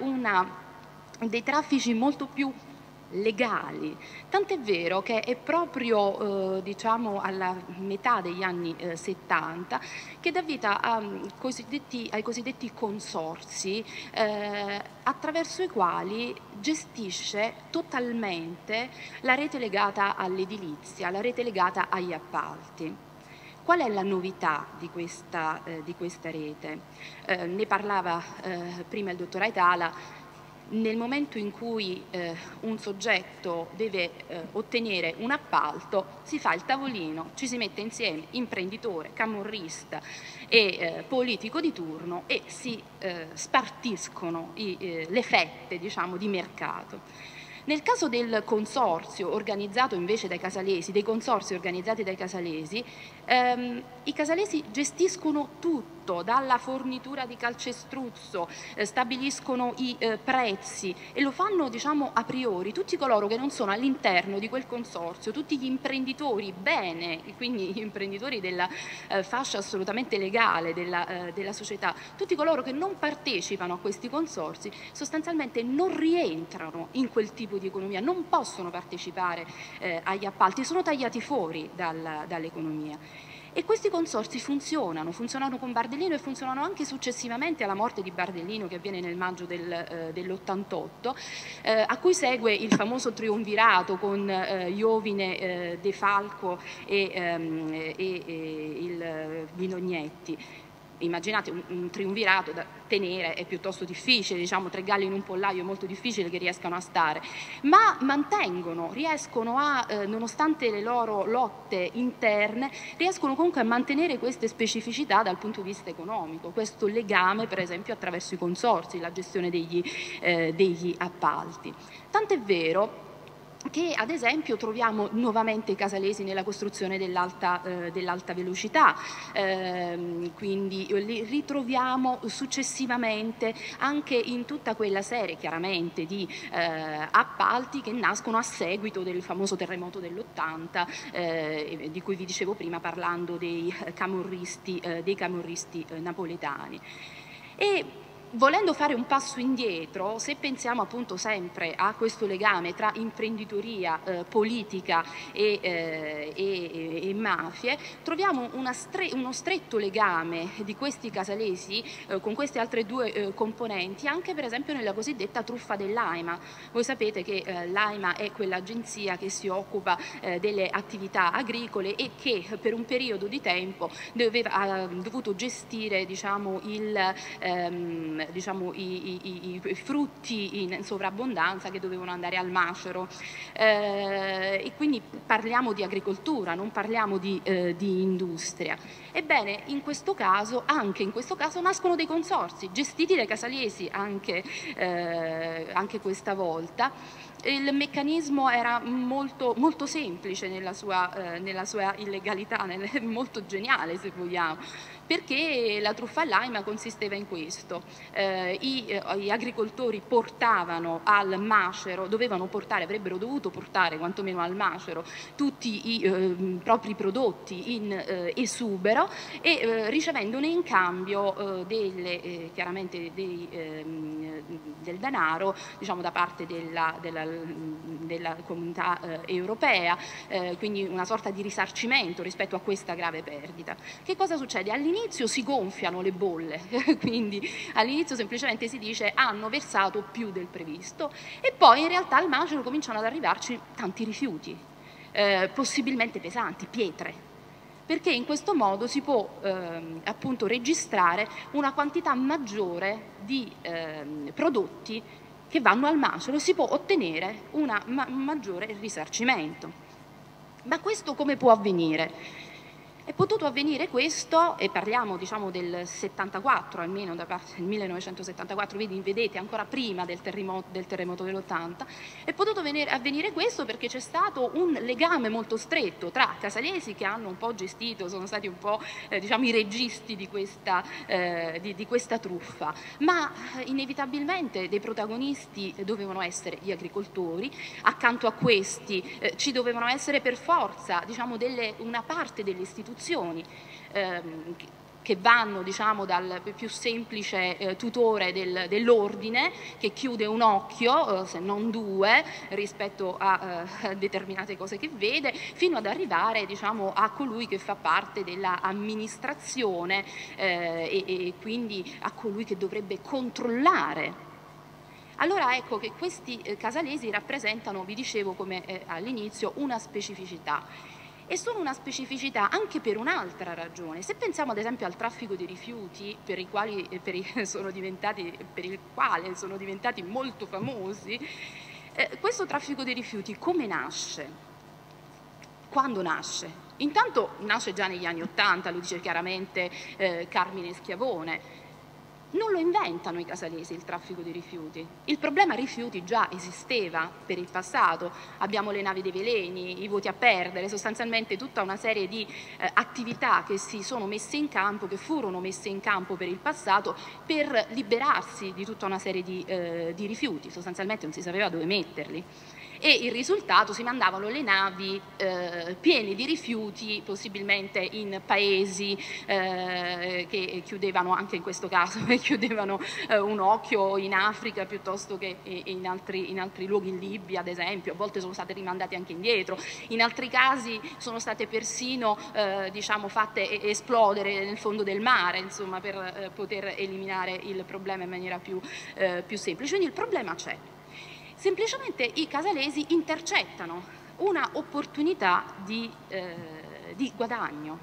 dei traffici molto più legali, tant'è vero che è proprio diciamo alla metà degli anni 70 che dà vita ai cosiddetti consorzi attraverso i quali gestisce totalmente la rete legata all'edilizia, la rete legata agli appalti. Qual è la novità di questa rete? Ne parlava prima il dottor Aitala. Nel momento in cui un soggetto deve ottenere un appalto, si fa il tavolino, ci si mette insieme imprenditore, camorrista e politico di turno e si spartiscono le fette, diciamo, di mercato. Nel caso del consorzio organizzato invece dai casalesi, dei consorzi organizzati dai casalesi, i casalesi gestiscono tutto, dalla fornitura di calcestruzzo, stabiliscono i prezzi e lo fanno, diciamo, a priori. Tutti coloro che non sono all'interno di quel consorzio, tutti gli imprenditori bene, quindi gli imprenditori della fascia assolutamente legale della società, tutti coloro che non partecipano a questi consorzi sostanzialmente non rientrano in quel tipo di economia, non possono partecipare agli appalti, sono tagliati fuori dall'economia. E questi consorzi funzionano con Bardellino e funzionano anche successivamente alla morte di Bardellino, che avviene nel maggio dell'88, a cui segue il famoso triumvirato con Iovine, De Falco e il Binognetti. Immaginate un triumvirato da tenere, è piuttosto difficile, diciamo 3 galli in un pollaio è molto difficile che riescano a stare, ma riescono a, nonostante le loro lotte interne, riescono comunque a mantenere queste specificità dal punto di vista economico, questo legame per esempio attraverso i consorzi, la gestione degli appalti. Tant'è vero che ad esempio troviamo nuovamente i casalesi nella costruzione dell'alta velocità, quindi li ritroviamo successivamente anche in tutta quella serie chiaramente di appalti che nascono a seguito del famoso terremoto dell'80 di cui vi dicevo prima parlando dei camorristi napoletani. E volendo fare un passo indietro, se pensiamo appunto sempre a questo legame tra imprenditoria, politica e mafie, troviamo uno stretto legame di questi casalesi con queste altre due componenti anche per esempio nella cosiddetta truffa dell'AIMA. Voi sapete che l'AIMA è quell'agenzia che si occupa delle attività agricole e che per un periodo di tempo ha dovuto gestire, diciamo, i frutti in sovrabbondanza che dovevano andare al macero e quindi parliamo di agricoltura, non parliamo di industria. Ebbene, anche in questo caso nascono dei consorzi gestiti dai casalesi anche questa volta. Il meccanismo era molto, molto semplice nella sua illegalità, molto geniale se vogliamo. perché la truffa all'AIMA consisteva in questo: gli agricoltori portavano al macero, avrebbero dovuto portare quantomeno al macero tutti i propri prodotti in esubero e ricevendone in cambio chiaramente del denaro, diciamo, da parte della comunità europea, quindi una sorta di risarcimento rispetto a questa grave perdita. Che cosa succede? All'inizio si gonfiano le bolle, quindi all'inizio semplicemente si dice hanno versato più del previsto, e poi in realtà al macero cominciano ad arrivarci tanti rifiuti, possibilmente pesanti, pietre, perché in questo modo si può appunto registrare una quantità maggiore di prodotti che vanno al macero e si può ottenere un maggiore risarcimento. Ma questo come può avvenire? È potuto avvenire questo, e parliamo, diciamo, del 74, almeno da parte del 1974, vedete, ancora prima del terremoto dell'80, è potuto avvenire questo perché c'è stato un legame molto stretto tra casalesi, che hanno un po' gestito, sono stati un po' diciamo i registi di questa truffa, ma inevitabilmente dei protagonisti dovevano essere gli agricoltori. Accanto a questi ci dovevano essere per forza, diciamo, una parte delle istituzioni che vanno, diciamo, dal più semplice tutore dell'ordine, che chiude un occhio, se non due, rispetto a determinate cose che vede, fino ad arrivare, diciamo, a colui che fa parte dell'amministrazione e quindi a colui che dovrebbe controllare. Allora ecco che questi casalesi rappresentano, vi dicevo come all'inizio, una specificità. E sono una specificità anche per un'altra ragione. Se pensiamo ad esempio al traffico di rifiuti, per il quale sono diventati molto famosi, questo traffico di rifiuti come nasce? Quando nasce? Intanto nasce già negli anni '80, lo dice chiaramente Carmine Schiavone. Non lo inventano i casalesi il traffico di rifiuti. Il problema rifiuti già esisteva per il passato. Abbiamo le navi dei veleni, i voti a perdere, sostanzialmente tutta una serie di attività che furono messe in campo per il passato per liberarsi di tutta una serie di rifiuti. Sostanzialmente non si sapeva dove metterli. E il risultato: si mandavano le navi piene di rifiuti, possibilmente in paesi che chiudevano, anche in questo caso, chiudevano un occhio in Africa piuttosto che in altri luoghi, in Libia ad esempio. A volte sono state rimandate anche indietro, in altri casi sono state persino diciamo, fatte esplodere nel fondo del mare, insomma, per poter eliminare il problema in maniera più semplice. Quindi il problema c'è. Semplicemente i casalesi intercettano una opportunità di guadagno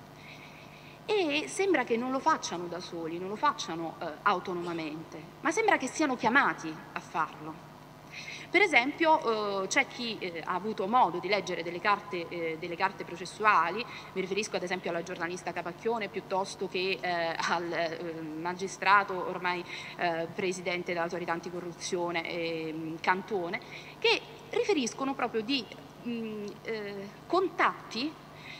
e sembra che non lo facciano da soli, non lo facciano autonomamente, ma sembra che siano chiamati a farlo. Per esempio c'è chi ha avuto modo di leggere delle carte processuali, mi riferisco ad esempio alla giornalista Capacchione piuttosto che al magistrato ormai presidente dell'autorità anticorruzione Cantone, che riferiscono proprio di contatti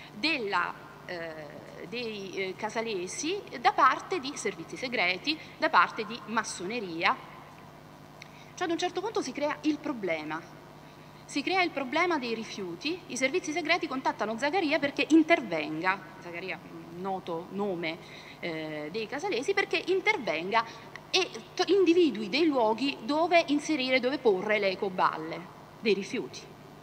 dei casalesi da parte di servizi segreti, da parte di massoneria. Cioè ad un certo punto si crea il problema dei rifiuti. I servizi segreti contattano Zagaria perché intervenga, Zagaria, noto nome dei casalesi, perché intervenga e individui dei luoghi dove inserire, dove porre le ecoballe dei rifiuti.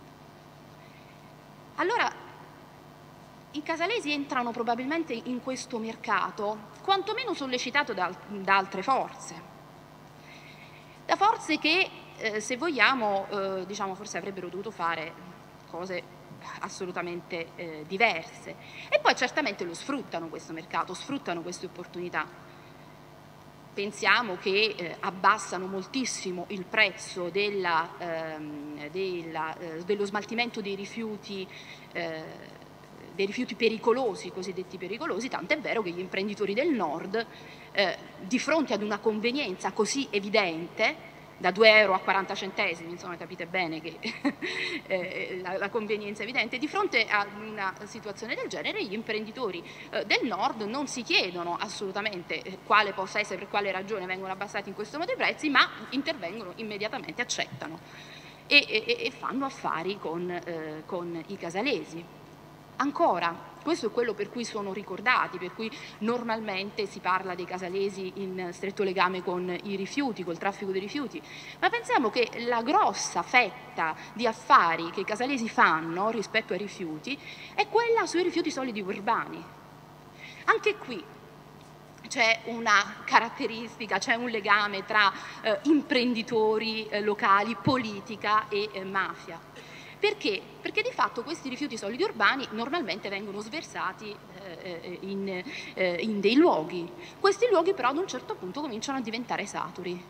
Allora i casalesi entrano probabilmente in questo mercato, quantomeno sollecitato da altre forze. Da forze che, se vogliamo, diciamo, forse avrebbero dovuto fare cose assolutamente diverse. E poi certamente lo sfruttano questo mercato, sfruttano queste opportunità. Pensiamo che abbassano moltissimo il prezzo dello smaltimento dei rifiuti pericolosi, cosiddetti pericolosi, tant'è vero che gli imprenditori del nord, di fronte ad una convenienza così evidente, da 2 euro a 40 centesimi, insomma capite bene che la convenienza è evidente. Di fronte a una situazione del genere gli imprenditori del nord non si chiedono assolutamente quale possa essere, per quale ragione vengono abbassati in questo modo i prezzi, ma intervengono immediatamente, accettano e fanno affari con i casalesi. Ancora, questo è quello per cui sono ricordati, per cui normalmente si parla dei casalesi in stretto legame con i rifiuti, col traffico dei rifiuti, ma pensiamo che la grossa fetta di affari che i casalesi fanno rispetto ai rifiuti è quella sui rifiuti solidi urbani. Anche qui c'è una caratteristica, c'è un legame tra imprenditori locali, politica e mafia. Perché? Perché di fatto questi rifiuti solidi urbani normalmente vengono sversati in dei luoghi. Questi luoghi però ad un certo punto cominciano a diventare saturi.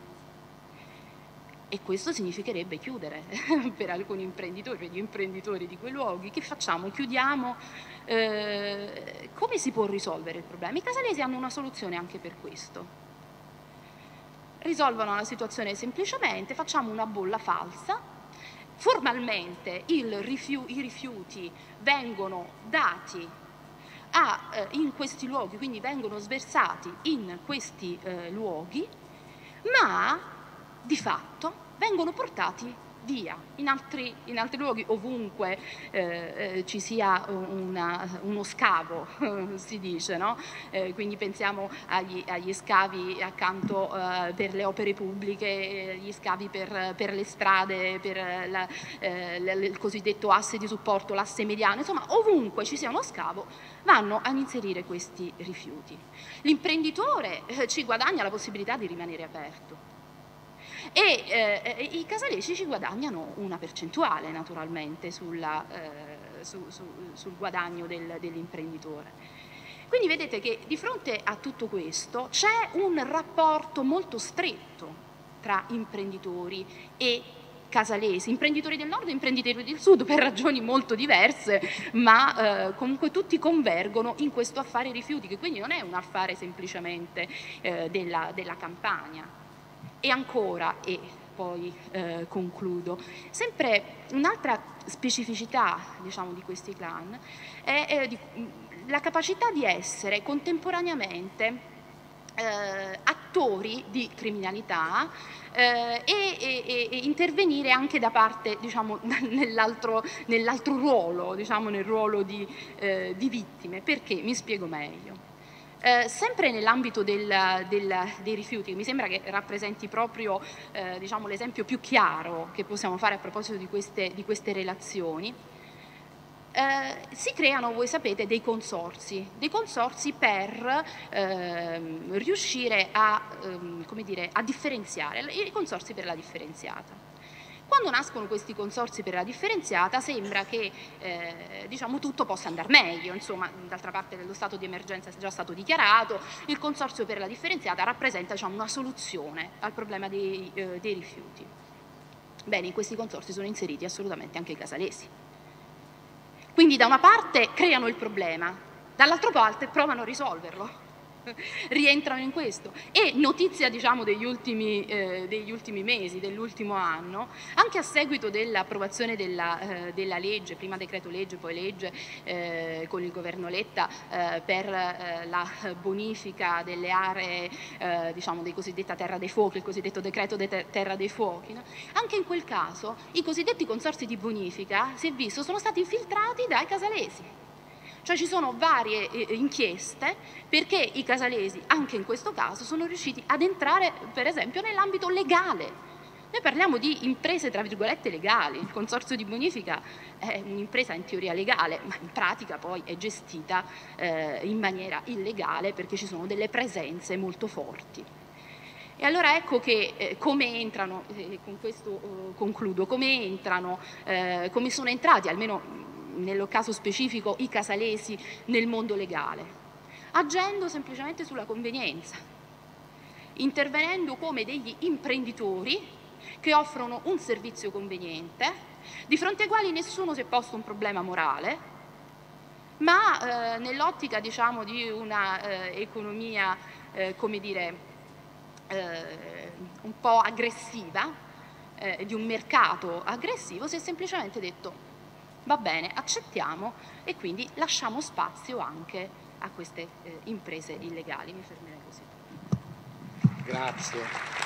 E questo significherebbe chiudere per alcuni imprenditori, per gli imprenditori di quei luoghi. Che facciamo? Chiudiamo? Come si può risolvere il problema? I casalesi hanno una soluzione anche per questo. Risolvono la situazione semplicemente, facciamo una bolla falsa. Formalmente i rifiuti vengono dati in questi luoghi, quindi vengono sversati in questi luoghi, ma di fatto vengono portati via in altri luoghi, ovunque ci sia uno scavo, si dice, no? Quindi pensiamo agli scavi accanto per le opere pubbliche, gli scavi per le strade, per il cosiddetto asse di supporto, l'asse mediano, insomma ovunque ci sia uno scavo vanno ad inserire questi rifiuti. L'imprenditore ci guadagna la possibilità di rimanere aperto. E i casalesi ci guadagnano una percentuale naturalmente sul guadagno dell'imprenditore. Quindi vedete che di fronte a tutto questo c'è un rapporto molto stretto tra imprenditori e casalesi, imprenditori del nord e imprenditori del sud per ragioni molto diverse, ma comunque tutti convergono in questo affare rifiuti, che quindi non è un affare semplicemente della Campania. E ancora, e poi concludo, sempre un'altra specificità, diciamo, di questi clan è la capacità di essere contemporaneamente attori di criminalità e intervenire anche da parte, diciamo, nell'altro ruolo, diciamo, nel ruolo di vittime. Perché? Mi spiego meglio. Sempre nell'ambito dei rifiuti, mi sembra che rappresenti proprio diciamo, l'esempio più chiaro che possiamo fare a proposito di queste relazioni, si creano, voi sapete, dei consorzi per riuscire come dire, a differenziare, i consorzi per la differenziata. Quando nascono questi consorzi per la differenziata sembra che diciamo, tutto possa andare meglio, insomma, d'altra parte lo stato di emergenza è già stato dichiarato, il consorzio per la differenziata rappresenta, diciamo, una soluzione al problema dei rifiuti. Bene, in questi consorzi sono inseriti assolutamente anche i casalesi. Quindi da una parte creano il problema, dall'altra parte provano a risolverlo. Rientrano in questo. E notizia, diciamo, degli ultimi mesi, dell'ultimo anno, anche a seguito dell'approvazione della legge, prima decreto legge, poi legge con il governo Letta per la bonifica delle aree, diciamo, dei cosiddetta terra dei fuochi, il cosiddetto decreto terra dei fuochi, no? Anche in quel caso i cosiddetti consorzi di bonifica, si è visto, sono stati infiltrati dai casalesi. Cioè ci sono varie inchieste perché i casalesi, anche in questo caso, sono riusciti ad entrare, per esempio, nell'ambito legale. Noi parliamo di imprese, tra virgolette, legali. Il consorzio di bonifica è un'impresa in teoria legale, ma in pratica poi è gestita in maniera illegale perché ci sono delle presenze molto forti. E allora ecco che come entrano, con questo concludo, come sono entrati, almeno nel caso specifico, i casalesi nel mondo legale, agendo semplicemente sulla convenienza, intervenendo come degli imprenditori che offrono un servizio conveniente, di fronte ai quali nessuno si è posto un problema morale, ma nell'ottica, diciamo, di una economia, come dire, un po' aggressiva, di un mercato aggressivo, si è semplicemente detto va bene, accettiamo e quindi lasciamo spazio anche a queste imprese illegali. Mi fermerei così. Grazie.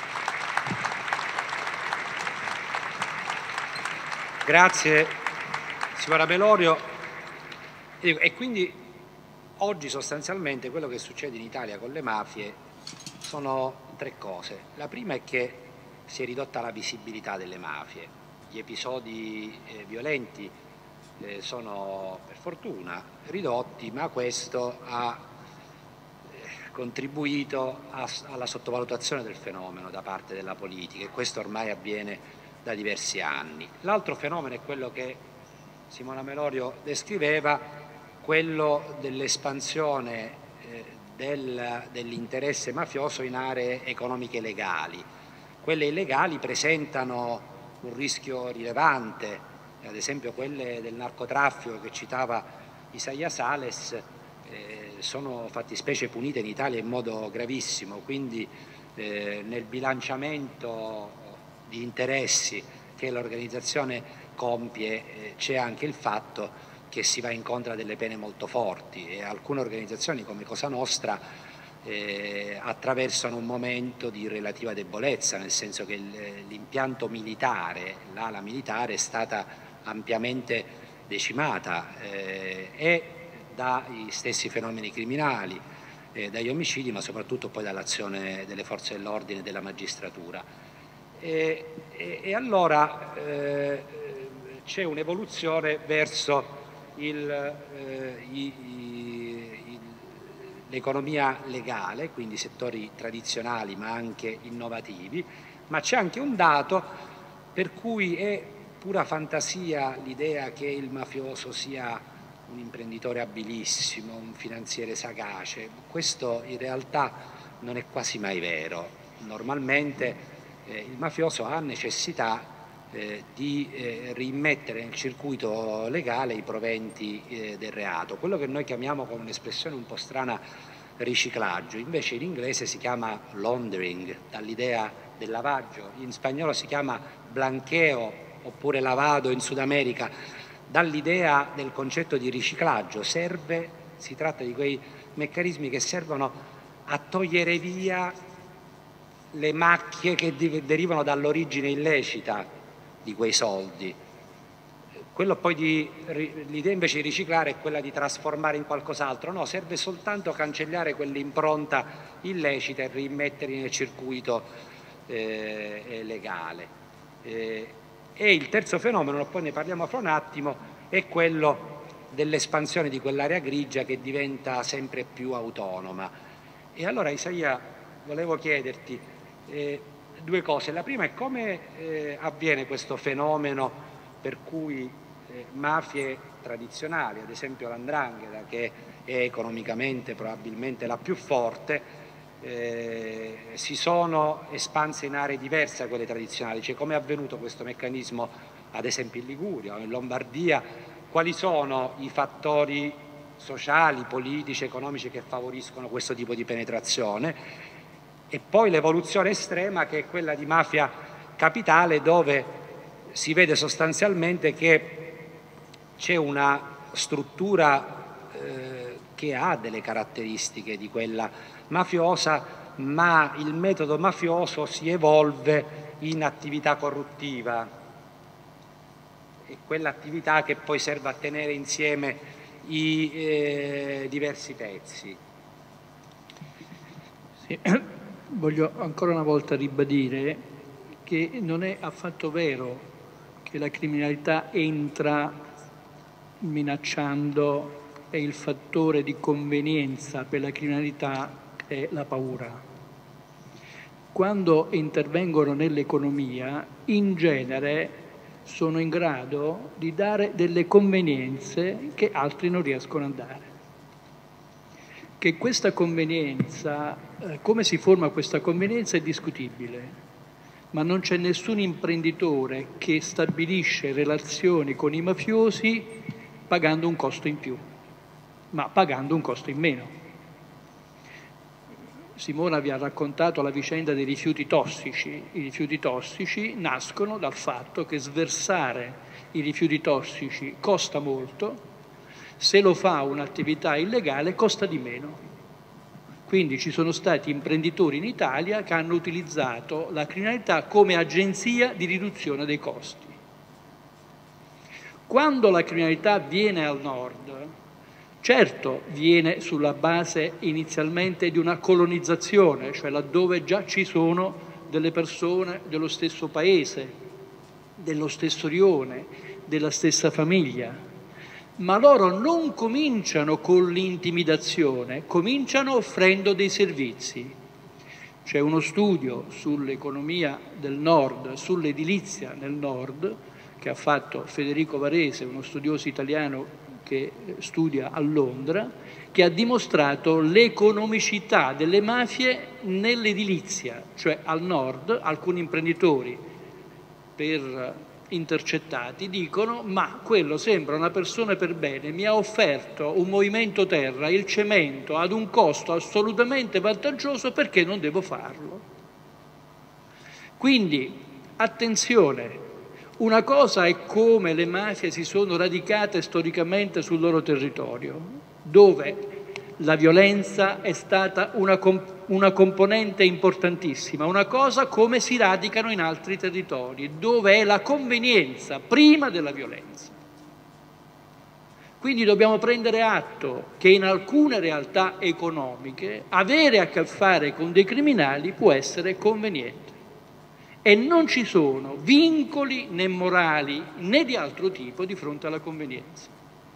Grazie signora Melorio. E quindi oggi sostanzialmente quello che succede in Italia con le mafie sono tre cose. La prima è che si è ridotta la visibilità delle mafie. Gli episodi violenti sono per fortuna ridotti, ma questo ha contribuito alla sottovalutazione del fenomeno da parte della politica, e questo ormai avviene da diversi anni. L'altro fenomeno è quello che Simona Melorio descriveva, quello dell'espansione dell'interesse mafioso in aree economiche legali. Quelle illegali presentano un rischio rilevante, ad esempio quelle del narcotraffico che citava Isaia Sales, sono fattispecie punite in Italia in modo gravissimo, quindi nel bilanciamento di interessi che l'organizzazione compie c'è anche il fatto che si va incontro a delle pene molto forti, e alcune organizzazioni come Cosa Nostra attraversano un momento di relativa debolezza, nel senso che l'impianto militare, l'ala militare è stata ampiamente decimata e dai stessi fenomeni criminali, dagli omicidi, ma soprattutto poi dall'azione delle forze dell'ordine e della magistratura. E allora c'è un'evoluzione verso l'economia legale, quindi settori tradizionali ma anche innovativi, ma c'è anche un dato per cui è pura fantasia l'idea che il mafioso sia un imprenditore abilissimo, un finanziere sagace. Questo in realtà non è quasi mai vero. Normalmente il mafioso ha necessità di rimettere nel circuito legale i proventi del reato, quello che noi chiamiamo con un'espressione un po' strana riciclaggio, invece in inglese si chiama laundering, dall'idea del lavaggio, in spagnolo si chiama blanqueo oppure lavado in Sud America, dall'idea del concetto di riciclaggio. Si tratta di quei meccanismi che servono a togliere via le macchie che derivano dall'origine illecita di quei soldi. L'idea invece di riciclare è quella di trasformare in qualcos'altro. No, serve soltanto cancellare quell'impronta illecita e rimetterli nel circuito legale. E il terzo fenomeno, poi ne parliamo fra un attimo, è quello dell'espansione di quell'area grigia che diventa sempre più autonoma. E allora Isaia, volevo chiederti due cose. La prima è come avviene questo fenomeno per cui mafie tradizionali, ad esempio l''ndrangheta, che è economicamente probabilmente la più forte, si sono espanse in aree diverse da quelle tradizionali, cioè come è avvenuto questo meccanismo ad esempio in Liguria o in Lombardia, quali sono i fattori sociali, politici, economici che favoriscono questo tipo di penetrazione, e poi l'evoluzione estrema che è quella di mafia capitale, dove si vede sostanzialmente che c'è una struttura che ha delle caratteristiche di quella mafiosa, ma il metodo mafioso si evolve in attività corruttiva, e quell'attività che poi serve a tenere insieme i diversi pezzi. Sì. Voglio ancora una volta ribadire che non è affatto vero che la criminalità entra minacciando e il fattore di convenienza per la criminalità è la paura. Quando intervengono nell'economia, in genere sono in grado di dare delle convenienze che altri non riescono a dare. Che questa convenienza, come si forma questa convenienza è discutibile, ma non c'è nessun imprenditore che stabilisce relazioni con i mafiosi pagando un costo in più, ma pagando un costo in meno. Simona vi ha raccontato la vicenda dei rifiuti tossici. I rifiuti tossici nascono dal fatto che sversare i rifiuti tossici costa molto, se lo fa un'attività illegale costa di meno. Quindi ci sono stati imprenditori in Italia che hanno utilizzato la criminalità come agenzia di riduzione dei costi. Quando la criminalità viene al nord, certo viene sulla base inizialmente di una colonizzazione, cioè laddove già ci sono delle persone dello stesso paese, dello stesso rione, della stessa famiglia, ma loro non cominciano con l'intimidazione, cominciano offrendo dei servizi. C'è uno studio sull'economia del nord, sull'edilizia nel nord, che ha fatto Federico Varese, uno studioso italiano che studia a Londra, che ha dimostrato l'economicità delle mafie nell'edilizia, cioè al nord alcuni imprenditori intercettati dicono: ma quello sembra una persona per bene, mi ha offerto un movimento terra, il cemento, ad un costo assolutamente vantaggioso, perché non devo farlo? Quindi attenzione, una cosa è come le mafie si sono radicate storicamente sul loro territorio, dove la violenza è stata una componente importantissima, una cosa come si radicano in altri territori, dove è la convenienza prima della violenza. Quindi dobbiamo prendere atto che in alcune realtà economiche avere a che fare con dei criminali può essere conveniente e non ci sono vincoli né morali né di altro tipo di fronte alla convenienza.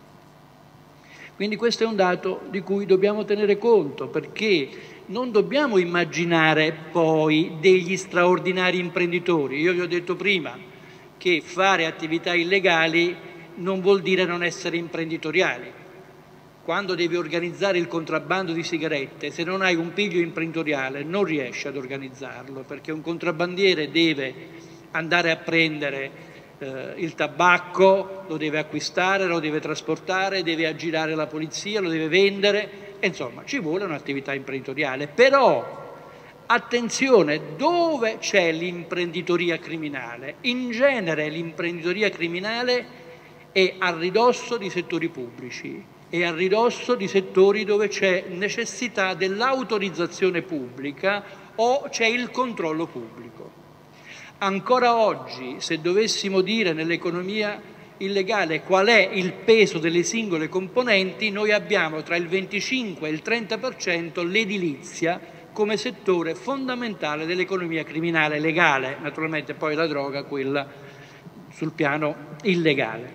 Quindi questo è un dato di cui dobbiamo tenere conto, perché non dobbiamo immaginare poi degli straordinari imprenditori. Io vi ho detto prima che fare attività illegali non vuol dire non essere imprenditoriali. Quando devi organizzare il contrabbando di sigarette, se non hai un piglio imprenditoriale non riesci ad organizzarlo, perché un contrabbandiere deve andare a prendere il tabacco, lo deve acquistare, lo deve trasportare, deve aggirare la polizia, lo deve vendere, insomma ci vuole un'attività imprenditoriale. Però attenzione, dove c'è l'imprenditoria criminale? In genere l'imprenditoria criminale è a ridosso di settori pubblici, è a ridosso di settori dove c'è necessità dell'autorizzazione pubblica o c'è il controllo pubblico. Ancora oggi, se dovessimo dire nell'economia illegale qual è il peso delle singole componenti, noi abbiamo tra il 25 e il 30% l'edilizia come settore fondamentale dell'economia criminale legale, naturalmente poi la droga quella sul piano illegale.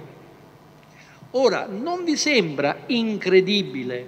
Ora, non vi sembra incredibile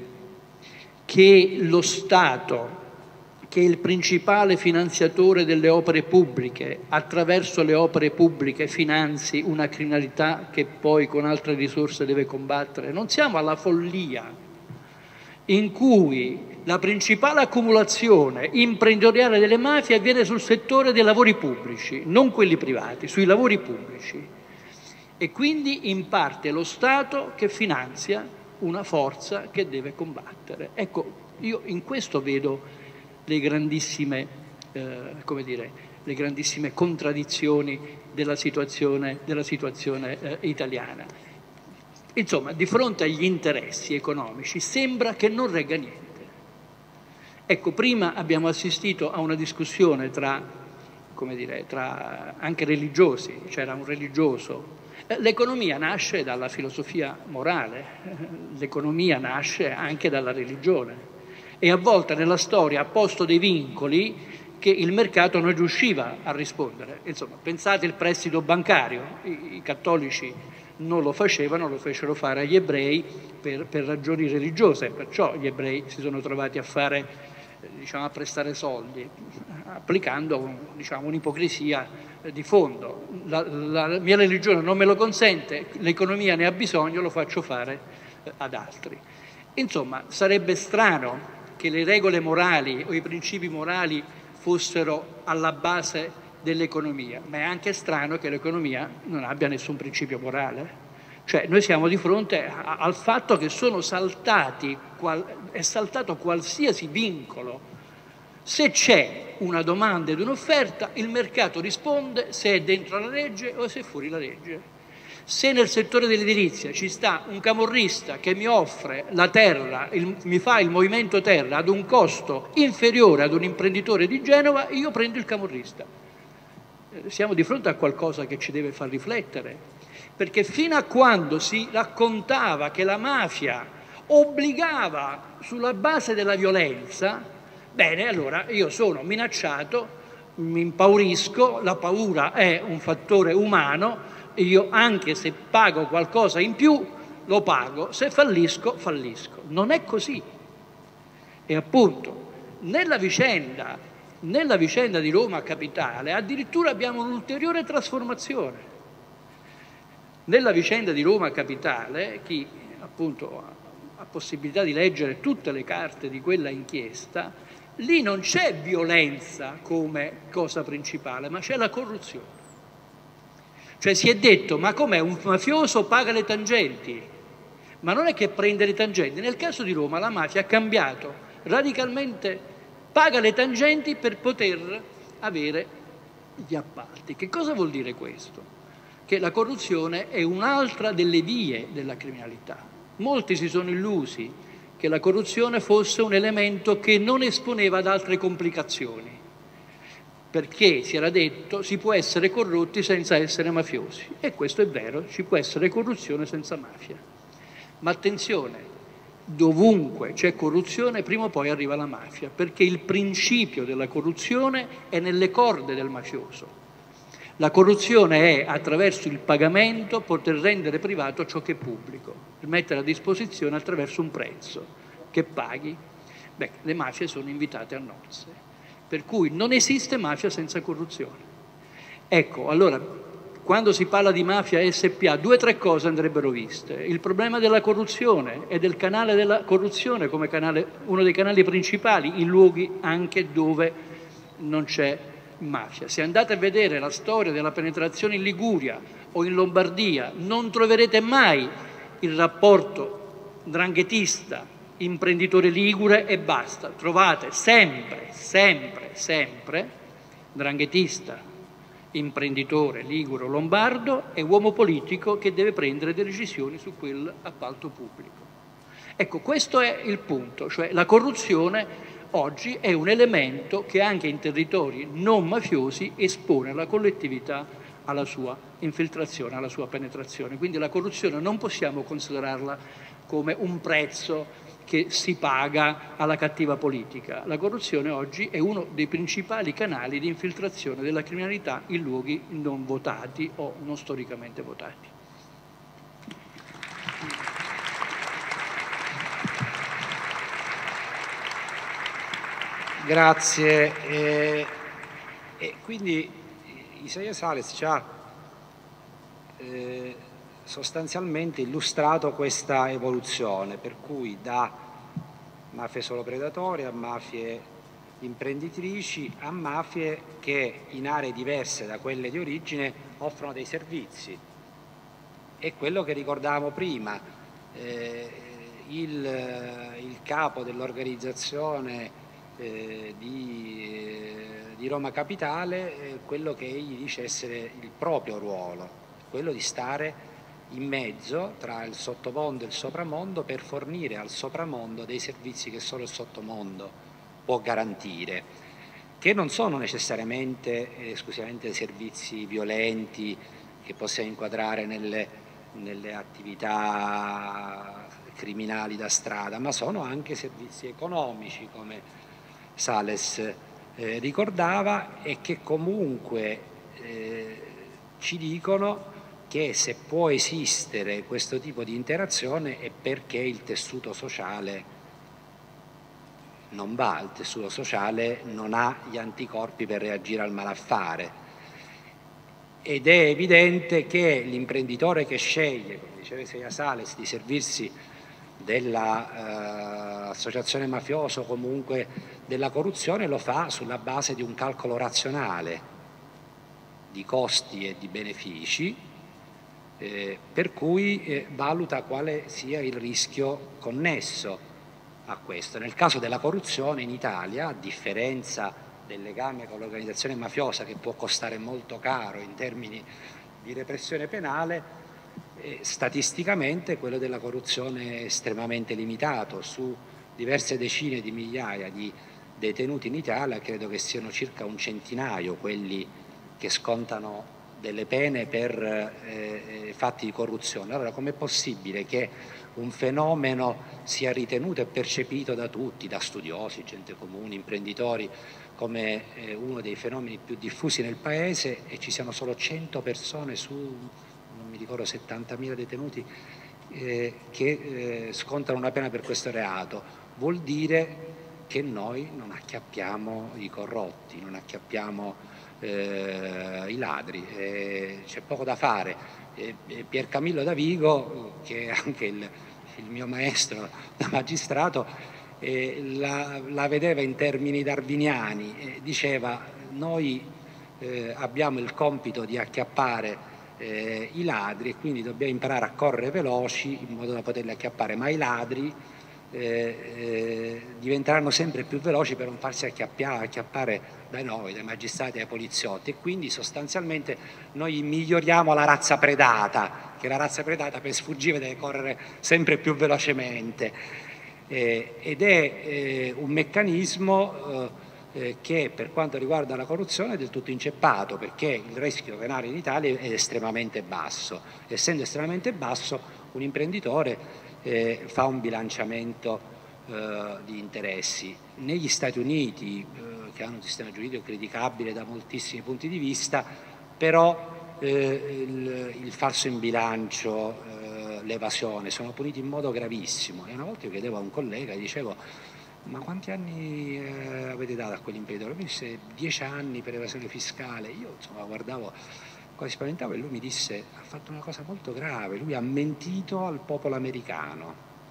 che lo Stato, che è il principale finanziatore delle opere pubbliche, attraverso le opere pubbliche finanzi una criminalità che poi con altre risorse deve combattere? Non siamo alla follia in cui la principale accumulazione imprenditoriale delle mafie avviene sul settore dei lavori pubblici, non quelli privati, sui lavori pubblici. E quindi in parte lo Stato che finanzia una forza che deve combattere. Ecco, io in questo vedo le grandissime contraddizioni della situazione italiana. Insomma, di fronte agli interessi economici sembra che non regga niente. Ecco, prima abbiamo assistito a una discussione tra anche religiosi, c'era un religioso. L'economia nasce dalla filosofia morale, l'economia nasce anche dalla religione. E a volte nella storia ha posto dei vincoli che il mercato non riusciva a rispondere. Insomma, pensate il prestito bancario, i cattolici non lo facevano, lo fecero fare agli ebrei per ragioni religiose, perciò gli ebrei si sono trovati a a prestare soldi, applicando un'ipocrisia di fondo. La mia religione non me lo consente, l'economia ne ha bisogno, lo faccio fare ad altri. Insomma, sarebbe strano che le regole morali o i principi morali fossero alla base dell'economia, ma è anche strano che l'economia non abbia nessun principio morale. Cioè noi siamo di fronte al fatto che è saltato qualsiasi vincolo Se c'è una domanda ed un'offerta, il mercato risponde se è dentro la legge o se è fuori la legge. Se nel settore dell'edilizia ci sta un camorrista che mi offre la terra, mi fa il movimento terra ad un costo inferiore ad un imprenditore di Genova, io prendo il camorrista. Siamo di fronte a qualcosa che ci deve far riflettere, perché fino a quando si raccontava che la mafia obbligava sulla base della violenza, bene, allora io sono minacciato, mi impaurisco, la paura è un fattore umano, io anche se pago qualcosa in più lo pago, se fallisco, fallisco. Non è così. E appunto nella vicenda di Roma Capitale addirittura abbiamo un'ulteriore trasformazione. Nella vicenda di Roma Capitale, chi appunto ha possibilità di leggere tutte le carte di quella inchiesta, lì non c'è violenza come cosa principale, ma c'è la corruzione. Cioè si è detto, ma com'è, un mafioso paga le tangenti? Ma non è che prende le tangenti. Nel caso di Roma la mafia ha cambiato radicalmente, paga le tangenti per poter avere gli appalti. Che cosa vuol dire questo? Che la corruzione è un'altra delle vie della criminalità. Molti si sono illusi che la corruzione fosse un elemento che non esponeva ad altre complicazioni, perché si era detto si può essere corrotti senza essere mafiosi, e questo è vero, ci può essere corruzione senza mafia. Ma attenzione, dovunque c'è corruzione prima o poi arriva la mafia, perché il principio della corruzione è nelle corde del mafioso. La corruzione è attraverso il pagamento poter rendere privato ciò che è pubblico, mettere a disposizione attraverso un prezzo che paghi. Beh, le mafie sono invitate a nozze. Per cui non esiste mafia senza corruzione. Ecco, allora, quando si parla di mafia SPA, 2 o 3 cose andrebbero viste. Il problema della corruzione e del canale della corruzione come uno dei canali principali in luoghi anche dove non c'è mafia. Se andate a vedere la storia della penetrazione in Liguria o in Lombardia, non troverete mai il rapporto 'ndranghetista imprenditore ligure e basta, trovate sempre 'ndranghetista, imprenditore liguro lombardo e uomo politico che deve prendere delle decisioni su quell'appalto pubblico. Ecco, questo è il punto, cioè la corruzione oggi è un elemento che anche in territori non mafiosi espone la collettività alla sua infiltrazione, alla sua penetrazione. Quindi la corruzione non possiamo considerarla come un prezzo che si paga alla cattiva politica. La corruzione oggi è uno dei principali canali di infiltrazione della criminalità in luoghi non votati o non storicamente votati. Grazie. E quindi Isaia Sales ci ha sostanzialmente illustrato questa evoluzione, per cui da mafie solo predatorie a mafie imprenditrici a mafie che in aree diverse da quelle di origine offrono dei servizi. È quello che ricordavamo prima, il capo dell'organizzazione di Roma Capitale, quello che egli dice essere il proprio ruolo, quello di stare in mezzo tra il sottomondo e il sopramondo per fornire al sopramondo dei servizi che solo il sottomondo può garantire, che non sono necessariamente esclusivamente servizi violenti che possiamo inquadrare nelle attività criminali da strada, ma sono anche servizi economici, come Sales ricordava, e che comunque ci dicono che se può esistere questo tipo di interazione è perché il tessuto sociale non va, il tessuto sociale non ha gli anticorpi per reagire al malaffare, ed è evidente che l'imprenditore che sceglie, come diceva Isaia Sales, di servirsi dell'associazione mafiosa o comunque della corruzione lo fa sulla base di un calcolo razionale di costi e di benefici, per cui valuta quale sia il rischio connesso a questo. Nel caso della corruzione in Italia, a differenza del legame con l'organizzazione mafiosa, che può costare molto caro in termini di repressione penale, statisticamente quello della corruzione è estremamente limitato. Su diverse decine di migliaia di detenuti in Italia credo che siano circa un centinaio quelli che scontano delle pene per fatti di corruzione. Allora, com'è possibile che un fenomeno sia ritenuto e percepito da tutti, da studiosi, gente comune, imprenditori, come uno dei fenomeni più diffusi nel Paese, e ci siano solo 100 persone su, non mi ricordo, 70.000 detenuti che scontano una pena per questo reato? Vuol dire che noi non acchiappiamo i corrotti, non acchiappiamo i ladri, c'è poco da fare. Pier Camillo Davigo, che è anche il mio maestro da magistrato, la vedeva in termini darwiniani, diceva: noi abbiamo il compito di acchiappare i ladri, e quindi dobbiamo imparare a correre veloci in modo da poterli acchiappare, ma i ladri diventeranno sempre più veloci per non farsi acchiappare da noi, dai magistrati e dai poliziotti, e quindi sostanzialmente noi miglioriamo la razza predata, che la razza predata per sfuggire deve correre sempre più velocemente, ed è un meccanismo che per quanto riguarda la corruzione è del tutto inceppato, perché il rischio penale in Italia è estremamente basso. Essendo estremamente basso, un imprenditore fa un bilanciamento di interessi. Negli Stati Uniti, che hanno un sistema giuridico criticabile da moltissimi punti di vista, però il falso in bilancio, l'evasione sono puniti in modo gravissimo. E una volta io chiedevo a un collega, gli dicevo: ma quanti anni avete dato a quell'imprenditore? Mi disse 10 anni per evasione fiscale. Io insomma guardavo, quasi spaventavo, e lui mi disse: ha fatto una cosa molto grave, lui ha mentito al popolo americano.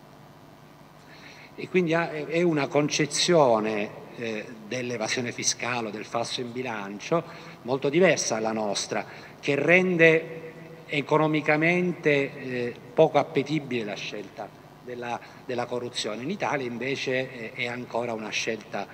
E quindi è una concezione dell'evasione fiscale o del falso in bilancio molto diversa dalla nostra, che rende economicamente poco appetibile la scelta della corruzione. In Italia invece è ancora una scelta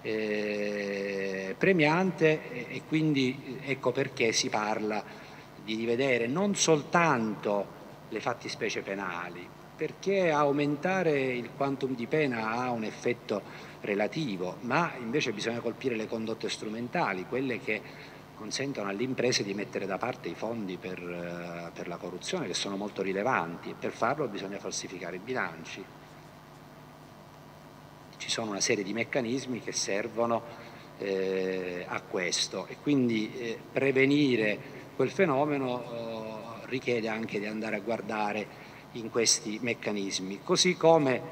premiante, e quindi ecco perché si parla di rivedere non soltanto le fattispecie penali, perché aumentare il quantum di pena ha un effetto relativo, ma invece bisogna colpire le condotte strumentali, quelle che consentono alle imprese di mettere da parte i fondi per la corruzione, che sono molto rilevanti, e per farlo bisogna falsificare i bilanci. Ci sono una serie di meccanismi che servono a questo, e quindi prevenire quel fenomeno richiede anche di andare a guardare in questi meccanismi, così come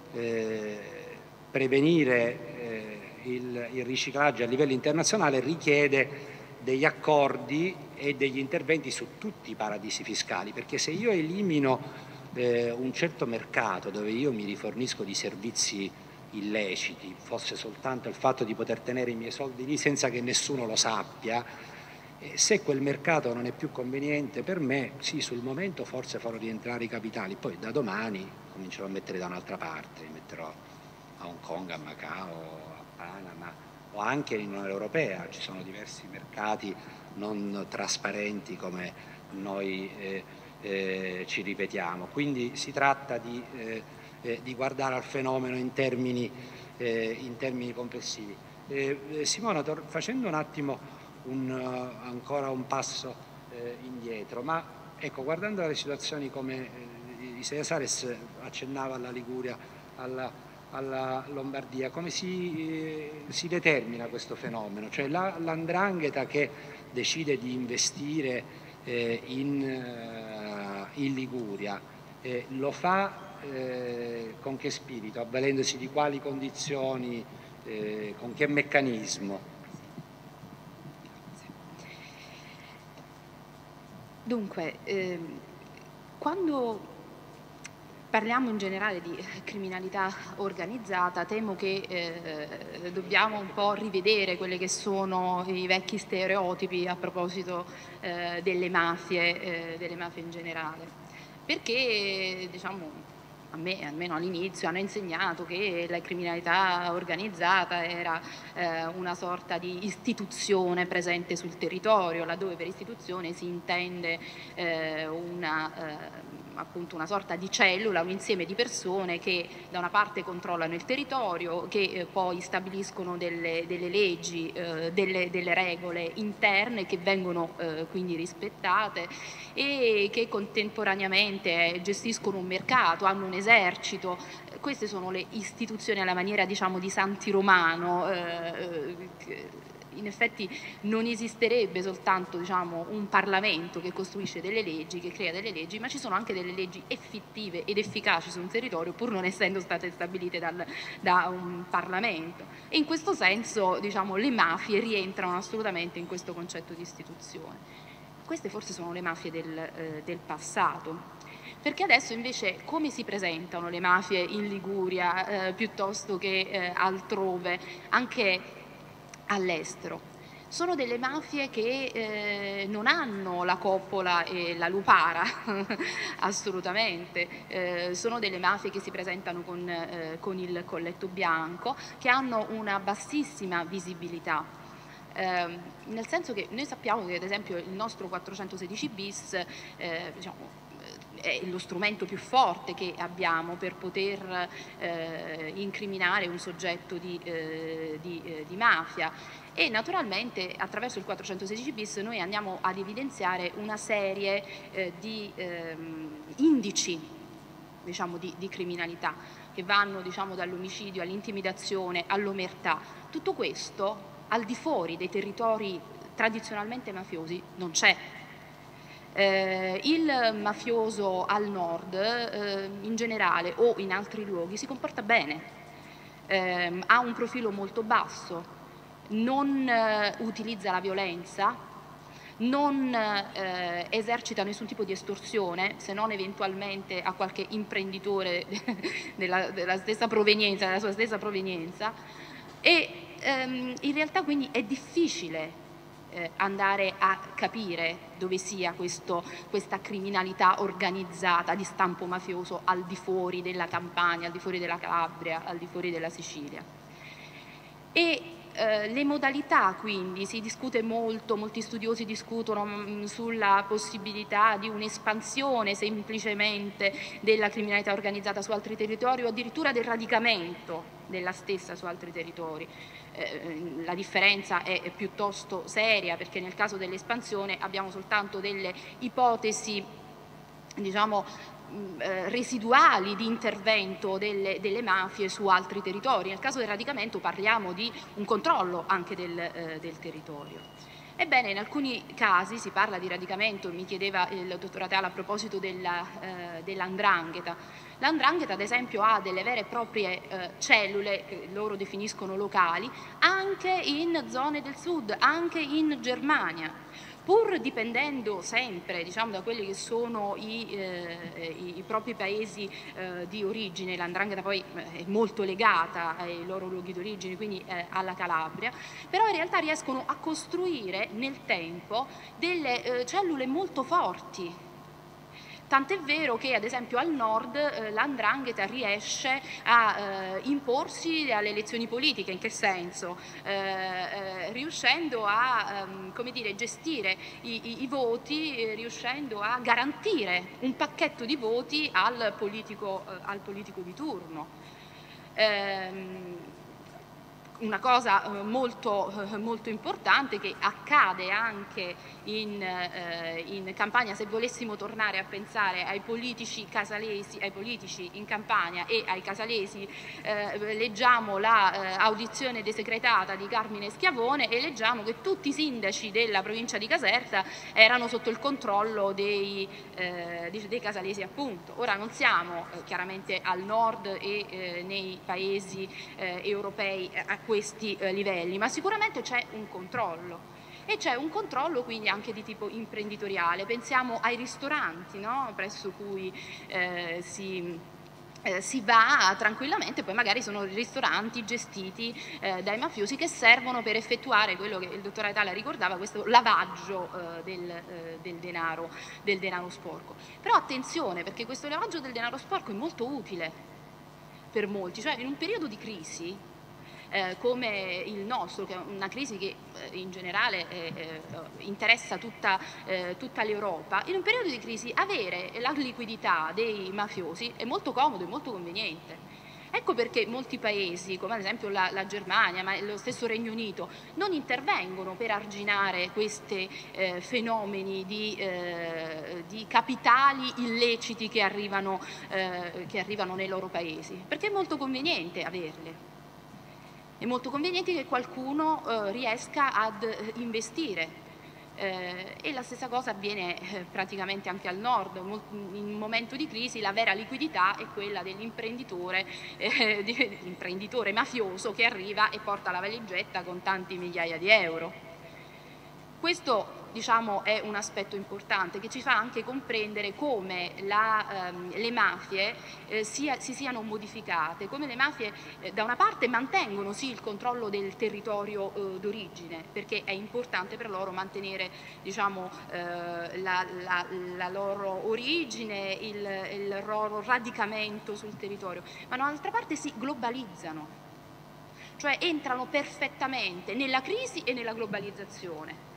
prevenire il riciclaggio a livello internazionale richiede degli accordi e degli interventi su tutti i paradisi fiscali, perché se io elimino un certo mercato dove io mi rifornisco di servizi illeciti, fosse soltanto il fatto di poter tenere i miei soldi lì senza che nessuno lo sappia, se quel mercato non è più conveniente per me, sì, sul momento forse farò rientrare i capitali, poi da domani comincerò a mettere da un'altra parte, li metterò a Hong Kong, a Macao, a Panama, o anche in Unione Europea. Ci sono diversi mercati non trasparenti come noi ci ripetiamo, quindi si tratta di guardare al fenomeno in termini complessivi. Simona, facendo un attimo ancora un passo indietro, ma ecco, guardando alle situazioni come Isaia Sares accennava alla Liguria, alla Lombardia, come si determina questo fenomeno? Cioè l''ndrangheta che decide di investire in Liguria lo fa con che spirito? Avvalendosi di quali condizioni, con che meccanismo? Dunque, quando parliamo in generale di criminalità organizzata, temo che dobbiamo un po' rivedere quelli che sono i vecchi stereotipi a proposito delle mafie in generale, perché diciamo a me, almeno all'inizio, hanno insegnato che la criminalità organizzata era una sorta di istituzione presente sul territorio, laddove per istituzione si intende appunto una sorta di cellula, un insieme di persone che da una parte controllano il territorio, che poi stabiliscono delle leggi, delle regole interne che vengono quindi rispettate e che contemporaneamente gestiscono un mercato, hanno un esercito. Queste sono le istituzioni alla maniera, diciamo, di Santi Romano. In effetti non esisterebbe soltanto, diciamo, un Parlamento che costruisce delle leggi, che crea delle leggi, ma ci sono anche delle leggi effettive ed efficaci su un territorio, pur non essendo state stabilite da un Parlamento. E in questo senso, diciamo, le mafie rientrano assolutamente in questo concetto di istituzione. Queste forse sono le mafie del passato. Perché adesso invece come si presentano le mafie in Liguria piuttosto che altrove, anche all'estero? Sono delle mafie che non hanno la coppola e la lupara, assolutamente. Sono delle mafie che si presentano con il colletto bianco, che hanno una bassissima visibilità. Nel senso che noi sappiamo che ad esempio il nostro 416 bis diciamo, è lo strumento più forte che abbiamo per poter incriminare un soggetto di mafia, e naturalmente attraverso il 416 bis noi andiamo ad evidenziare una serie di indici, diciamo, di criminalità che vanno, diciamo, dall'omicidio all'intimidazione all'omertà. Tutto questo al di fuori dei territori tradizionalmente mafiosi non c'è. Il mafioso al nord in generale o in altri luoghi si comporta bene, ha un profilo molto basso, non utilizza la violenza, non esercita nessun tipo di estorsione, se non eventualmente a qualche imprenditore della stessa provenienza, della sua stessa provenienza, e in realtà quindi è difficile andare a capire dove sia questa criminalità organizzata di stampo mafioso al di fuori della Campania, al di fuori della Calabria, al di fuori della Sicilia. E le modalità, quindi, si discute molto, molti studiosi discutono sulla possibilità di un'espansione semplicemente della criminalità organizzata su altri territori o addirittura del radicamento della stessa su altri territori. La differenza è piuttosto seria, perché nel caso dell'espansione abbiamo soltanto delle ipotesi, diciamo, residuali di intervento delle mafie su altri territori. Nel caso del radicamento parliamo di un controllo anche del territorio. Ebbene, in alcuni casi si parla di radicamento, mi chiedeva il dottor Atala a proposito dell''ndrangheta. L''ndrangheta ad esempio ha delle vere e proprie cellule, che loro definiscono locali, anche in zone del sud, anche in Germania. Pur dipendendo sempre, diciamo, da quelli che sono i propri paesi di origine, l''ndrangheta poi è molto legata ai loro luoghi di origine, quindi alla Calabria, però in realtà riescono a costruire nel tempo delle cellule molto forti. Tant'è vero che ad esempio al nord l''ndrangheta riesce a imporsi alle elezioni politiche. In che senso? Riuscendo a come dire, gestire i voti, riuscendo a garantire un pacchetto di voti al politico di turno. Una cosa molto importante che accade anche in Campania, se volessimo tornare a pensare ai politici casalesi, ai politici in Campania e ai casalesi, leggiamo l'audizione desecretata di Carmine Schiavone e leggiamo che tutti i sindaci della provincia di Caserta erano sotto il controllo dei casalesi, appunto. Ora non siamo chiaramente al nord e nei paesi europei a questi livelli, ma sicuramente c'è un controllo. E c'è un controllo quindi anche di tipo imprenditoriale. Pensiamo ai ristoranti, no? Presso cui si si va tranquillamente, poi magari sono ristoranti gestiti dai mafiosi che servono per effettuare quello che il dottor Aitala ricordava, questo lavaggio del denaro sporco. Però attenzione, perché questo lavaggio del denaro sporco è molto utile per molti, cioè in un periodo di crisi come il nostro, che è una crisi che in generale interessa tutta l'Europa, in un periodo di crisi avere la liquidità dei mafiosi è molto comodo e molto conveniente. Ecco perché molti paesi, come ad esempio la Germania, ma lo stesso Regno Unito, non intervengono per arginare questi fenomeni di capitali illeciti che arrivano nei loro paesi, perché è molto conveniente averle. È molto conveniente che qualcuno riesca ad investire e la stessa cosa avviene praticamente anche al nord. In un momento di crisi la vera liquidità è quella dell'imprenditore mafioso che arriva e porta la valigetta con tanti migliaia di euro. Questo, diciamo, è un aspetto importante che ci fa anche comprendere come le mafie si siano modificate, come le mafie da una parte mantengono sì il controllo del territorio d'origine, perché è importante per loro mantenere, diciamo, la loro origine, il loro radicamento sul territorio, ma dall'altra parte si globalizzano, cioè entrano perfettamente nella crisi e nella globalizzazione.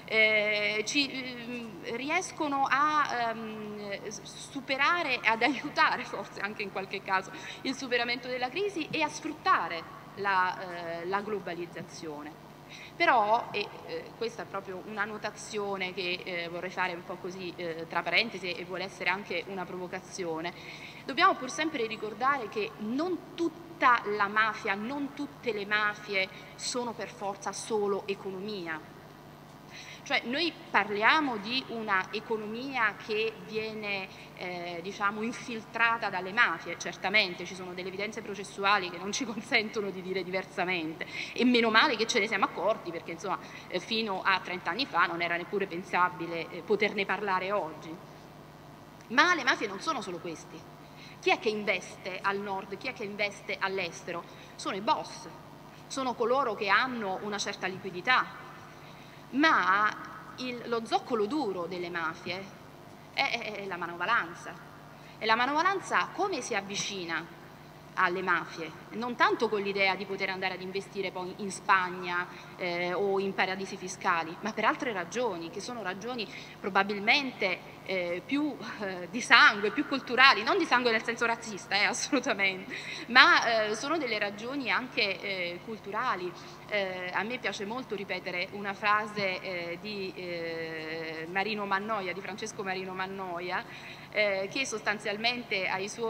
Riescono a superare, ad aiutare forse anche in qualche caso il superamento della crisi e a sfruttare la globalizzazione. Però, questa è proprio una notazione che vorrei fare un po' così tra parentesi e vuole essere anche una provocazione, dobbiamo pur sempre ricordare che non tutta la mafia, non tutte le mafie sono per forza solo economia. Cioè noi parliamo di una economia che viene diciamo infiltrata dalle mafie, certamente ci sono delle evidenze processuali che non ci consentono di dire diversamente e meno male che ce ne siamo accorti, perché insomma fino a 30 anni fa non era neppure pensabile poterne parlare oggi. Ma le mafie non sono solo questi. Chi è che investe al nord, chi è che investe all'estero? Sono i boss, sono coloro che hanno una certa liquidità. Ma lo zoccolo duro delle mafie è la manovalanza. E la manovalanza come si avvicina alle mafie? Non tanto con l'idea di poter andare ad investire poi in Spagna o in paradisi fiscali, ma per altre ragioni, che sono ragioni probabilmente più di sangue, più culturali, non di sangue nel senso razzista, assolutamente, ma sono delle ragioni anche culturali. A me piace molto ripetere una frase di Marino Mannoia, di Francesco Marino Mannoia, che sostanzialmente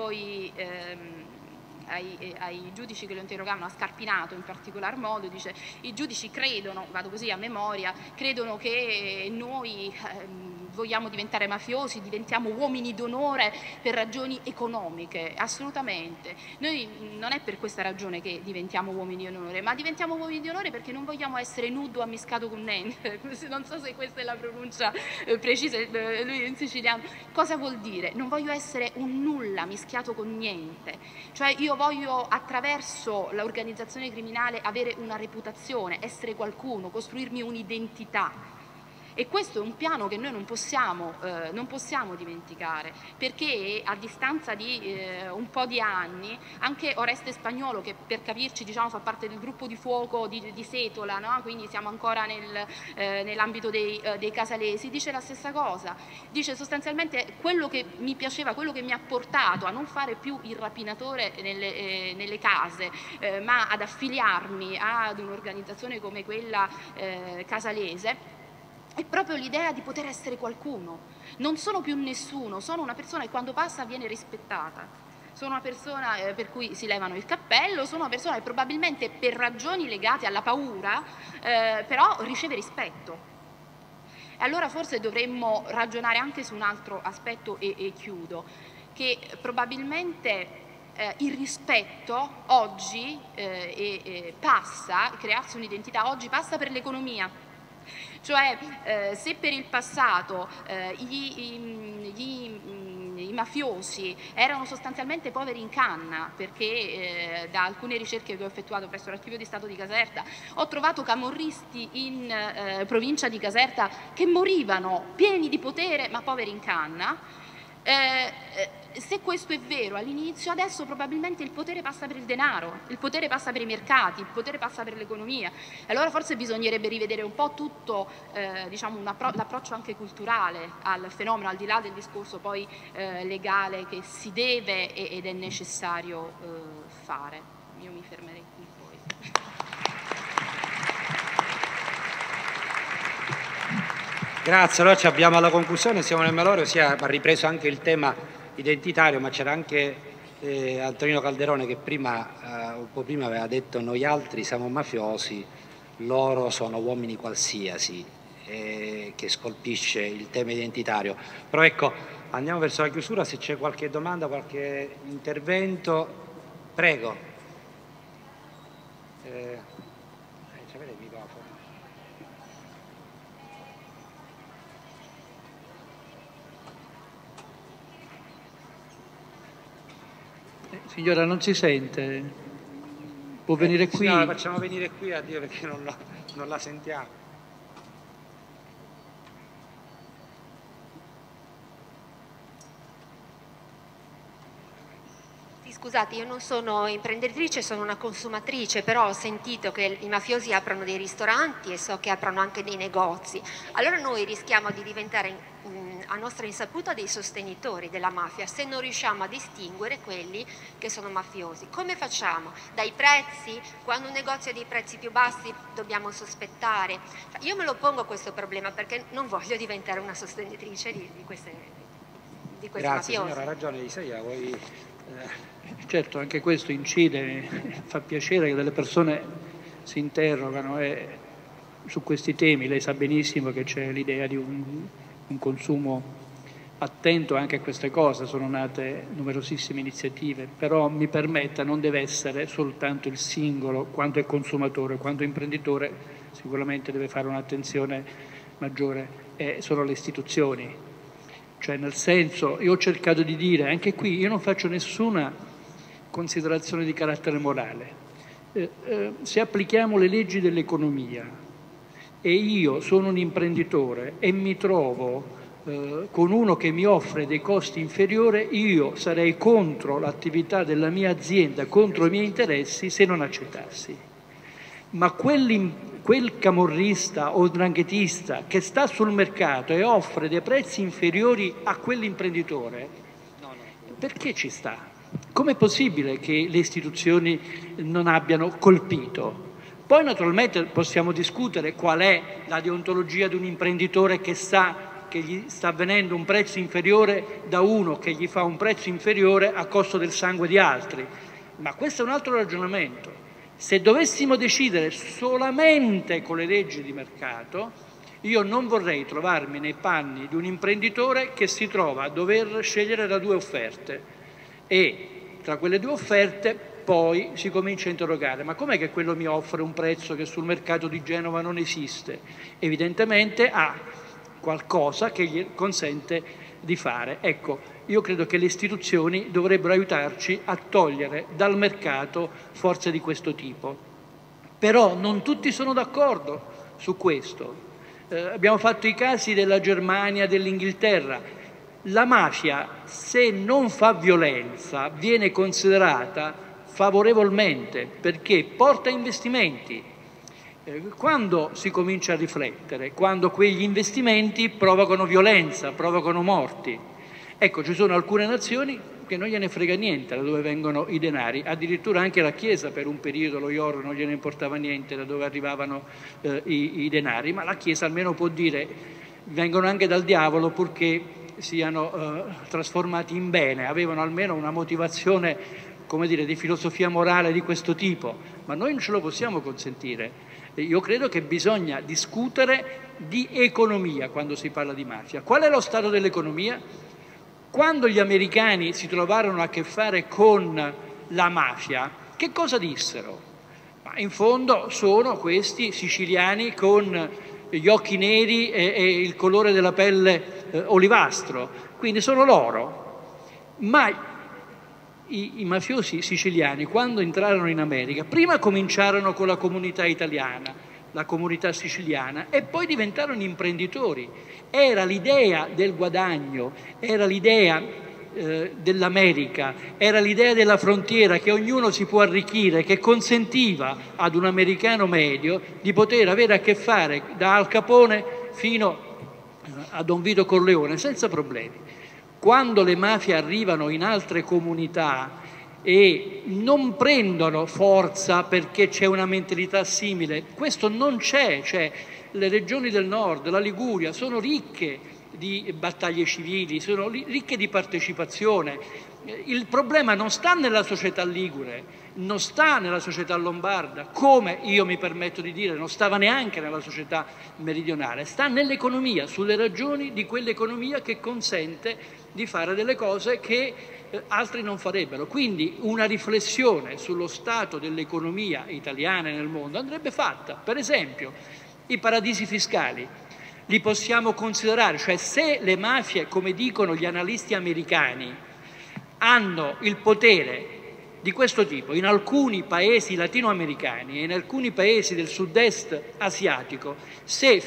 ai giudici che lo interrogavano, a Scarpinato in particolar modo, dice: i giudici credono, vado così a memoria, credono che noi vogliamo diventare mafiosi, diventiamo uomini d'onore per ragioni economiche. Assolutamente. Noi non è per questa ragione che diventiamo uomini di onore, ma diventiamo uomini di onore perché non vogliamo essere nudo ammiscato con niente. Non so se questa è la pronuncia precisa, lui è in siciliano. Cosa vuol dire? Non voglio essere un nulla mischiato con niente. Cioè io voglio attraverso l'organizzazione criminale avere una reputazione, essere qualcuno, costruirmi un'identità. E questo è un piano che noi non possiamo dimenticare, perché a distanza di un po' di anni anche Oreste Spagnuolo, che per capirci diciamo fa parte del gruppo di fuoco di Setola, no? Quindi siamo ancora nell'ambito dei casalesi, dice la stessa cosa, dice sostanzialmente quello che mi piaceva, quello che mi ha portato a non fare più il rapinatore nelle case, ma ad affiliarmi ad un'organizzazione come quella casalese, è proprio l'idea di poter essere qualcuno. Non sono più nessuno, sono una persona che quando passa viene rispettata. Sono una persona per cui si levano il cappello, sono una persona che probabilmente per ragioni legate alla paura però riceve rispetto. E allora forse dovremmo ragionare anche su un altro aspetto e chiudo, che probabilmente il rispetto oggi passa, crearsi un'identità oggi passa per l'economia. Cioè se per il passato i mafiosi erano sostanzialmente poveri in canna, perché da alcune ricerche che ho effettuato presso l'Archivio di Stato di Caserta ho trovato camorristi in provincia di Caserta che morivano pieni di potere ma poveri in canna. Se questo è vero all'inizio, adesso probabilmente il potere passa per il denaro, il potere passa per i mercati, il potere passa per l'economia. Allora forse bisognerebbe rivedere un po' tutto, diciamo, l'approccio anche culturale al fenomeno, al di là del discorso poi legale che si deve ed è necessario fare. Io mi fermerei qui poi. Grazie, allora ci abbiamo alla conclusione, siamo nel Melore, ha ripreso anche il tema identitario, ma c'era anche Antonino Calderone che prima, un po' prima aveva detto noi altri siamo mafiosi, loro sono uomini qualsiasi, che scolpisce il tema identitario. Però ecco, andiamo verso la chiusura, se c'è qualche domanda, qualche intervento, prego. C'avete il microfono? Signora, non si sente? Può venire qui? No, la facciamo venire qui a dire perché non la sentiamo. Scusate, io non sono imprenditrice, sono una consumatrice, però ho sentito che i mafiosi aprono dei ristoranti e so che aprono anche dei negozi. Allora noi rischiamo di diventare a nostra insaputa dei sostenitori della mafia se non riusciamo a distinguere quelli che sono mafiosi. Come facciamo? Dai prezzi? Quando un negozio ha dei prezzi più bassi dobbiamo sospettare? Io me lo pongo questo problema perché non voglio diventare una sostenitrice di queste Grazie, mafiosi. Signora, ha ragione Isaia, voi... Certo, anche questo incide, fa piacere che delle persone si interrogano su questi temi. Lei sa benissimo che c'è l'idea di un consumo attento anche a queste cose, sono nate numerosissime iniziative, però mi permetta, non deve essere soltanto il singolo, quanto è consumatore, quanto è imprenditore, sicuramente deve fare un'attenzione maggiore, sono le istituzioni. Cioè, nel senso, io ho cercato di dire, anche qui io non faccio nessuna considerazione di carattere morale. Se applichiamo le leggi dell'economia e io sono un imprenditore e mi trovo con uno che mi offre dei costi inferiori, io sarei contro l'attività della mia azienda, contro i miei interessi se non accettassi. Ma quel camorrista o dranghetista che sta sul mercato e offre dei prezzi inferiori a quell'imprenditore, perché ci sta? Com'è possibile che le istituzioni non abbiano colpito? Poi naturalmente possiamo discutere qual è la deontologia di un imprenditore che sa che gli sta avvenendo un prezzo inferiore da uno che gli fa un prezzo inferiore a costo del sangue di altri, ma questo è un altro ragionamento. Se dovessimo decidere solamente con le leggi di mercato, io non vorrei trovarmi nei panni di un imprenditore che si trova a dover scegliere da due offerte e tra quelle due offerte poi si comincia a interrogare: ma com'è che quello mi offre un prezzo che sul mercato di Genova non esiste? Evidentemente ha qualcosa che gli consente di fare. Ecco, io credo che le istituzioni dovrebbero aiutarci a togliere dal mercato forze di questo tipo. Però non tutti sono d'accordo su questo. Abbiamo fatto i casi della Germania, dell'Inghilterra. La mafia, se non fa violenza, viene considerata favorevolmente perché porta investimenti. Quando si comincia a riflettere? Quando quegli investimenti provocano violenza, provocano morti. Ecco, ci sono alcune nazioni che non gliene frega niente da dove vengono i denari, addirittura anche la Chiesa per un periodo, lo IOR, non gliene importava niente da dove arrivavano i denari, ma la Chiesa almeno può dire vengono anche dal diavolo purché siano trasformati in bene, avevano almeno una motivazione, come dire, di filosofia morale di questo tipo, ma noi non ce lo possiamo consentire. Io credo che bisogna discutere di economia quando si parla di mafia. Qual è lo stato dell'economia? Quando gli americani si trovarono a che fare con la mafia, che cosa dissero? Ma in fondo sono questi siciliani con gli occhi neri e il colore della pelle olivastro, quindi sono loro. Ma i mafiosi siciliani, quando entrarono in America, prima cominciarono con la comunità italiana, la comunità siciliana, e poi diventarono imprenditori. Era l'idea del guadagno, era l'idea dell'America, era l'idea della frontiera, che ognuno si può arricchire, che consentiva ad un americano medio di poter avere a che fare da Al Capone fino a Don Vito Corleone senza problemi. Quando le mafie arrivano in altre comunità e non prendono forza perché c'è una mentalità simile, questo non c'è, cioè le regioni del nord, la Liguria, sono ricche di battaglie civili, sono ricche di partecipazione. Il problema non sta nella società ligure, non sta nella società lombarda, come io mi permetto di dire, non stava neanche nella società meridionale, sta nell'economia, sulle ragioni di quell'economia che consente di fare delle cose che altri non farebbero. Quindi una riflessione sullo stato dell'economia italiana e nel mondo andrebbe fatta. Per esempio, i paradisi fiscali li possiamo considerare, cioè se le mafie, come dicono gli analisti americani, hanno il potere di questo tipo in alcuni paesi latinoamericani e in alcuni paesi del sud-est asiatico, se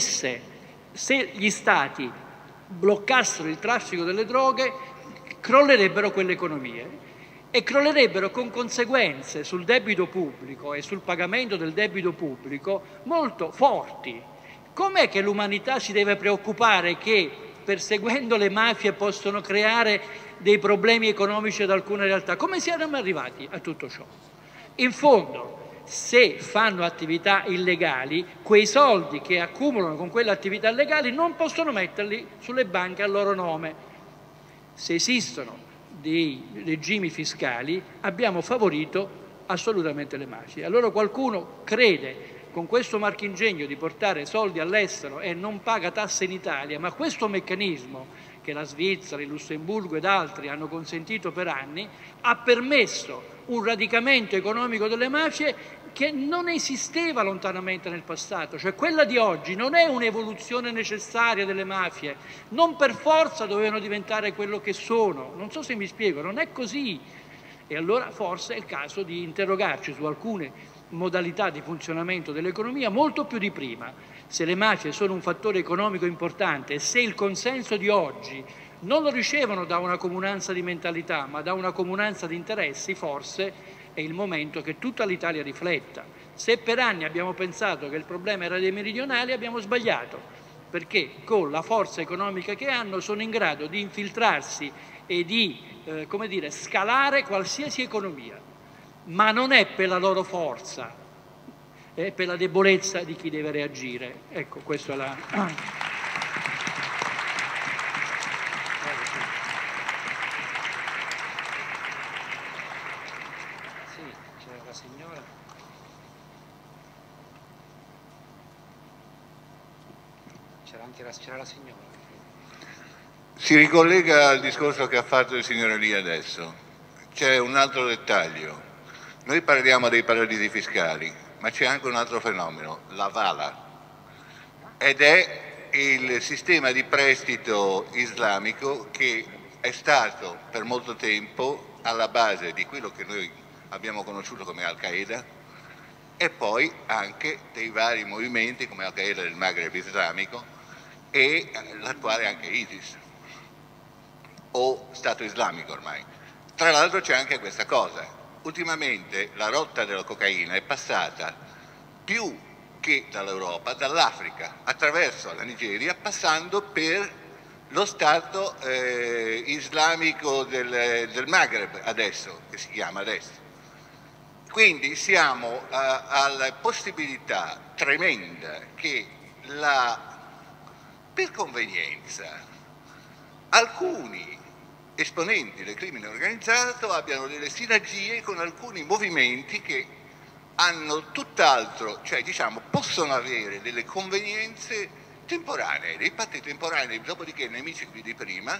gli stati bloccassero il traffico delle droghe, crollerebbero quelle economie e crollerebbero con conseguenze sul debito pubblico e sul pagamento del debito pubblico molto forti. Com'è che l'umanità si deve preoccupare che perseguendo le mafie possono creare dei problemi economici ad alcune realtà? Come siamo arrivati a tutto ciò? In fondo, se fanno attività illegali, quei soldi che accumulano con quelle attività illegali non possono metterli sulle banche a loro nome. Se esistono dei regimi fiscali, abbiamo favorito assolutamente le mafie. Allora qualcuno crede con questo marchingegno di portare soldi all'estero e non paga tasse in Italia, ma questo meccanismo che la Svizzera, il Lussemburgo ed altri hanno consentito per anni ha permesso un radicamento economico delle mafie che non esisteva lontanamente nel passato. Cioè quella di oggi non è un'evoluzione necessaria delle mafie, non per forza dovevano diventare quello che sono, non so se mi spiego, non è così. E allora forse è il caso di interrogarci su alcune modalità di funzionamento dell'economia molto più di prima. Se le mafie sono un fattore economico importante e se il consenso di oggi non lo ricevono da una comunanza di mentalità ma da una comunanza di interessi, forse è il momento che tutta l'Italia rifletta. Se per anni abbiamo pensato che il problema era dei meridionali, abbiamo sbagliato, perché con la forza economica che hanno sono in grado di infiltrarsi e di scalare qualsiasi economia, ma non è per la loro forza, è per la debolezza di chi deve reagire. Ecco, questa è la... Sì, c'era la signora. C'era la signora. Si ricollega al discorso che ha fatto il signore lì adesso. C'è un altro dettaglio. Noi parliamo dei paradisi fiscali, ma c'è anche un altro fenomeno, la Vala, ed è il sistema di prestito islamico che è stato per molto tempo alla base di quello che noi abbiamo conosciuto come Al-Qaeda e poi anche dei vari movimenti come Al-Qaeda del Maghreb islamico e l'attuale anche ISIS o Stato islamico ormai. Tra l'altro c'è anche questa cosa, ultimamente la rotta della cocaina è passata più che dall'Europa, dall'Africa, attraverso la Nigeria, passando per lo Stato islamico del Maghreb adesso, che si chiama adesso. Quindi siamo alla possibilità tremenda che per convenienza alcuni esponenti del crimine organizzato abbiano delle sinergie con alcuni movimenti che hanno tutt'altro, cioè diciamo possono avere delle convenienze temporanee, dei patti temporanei, dopodiché nemici qui di prima,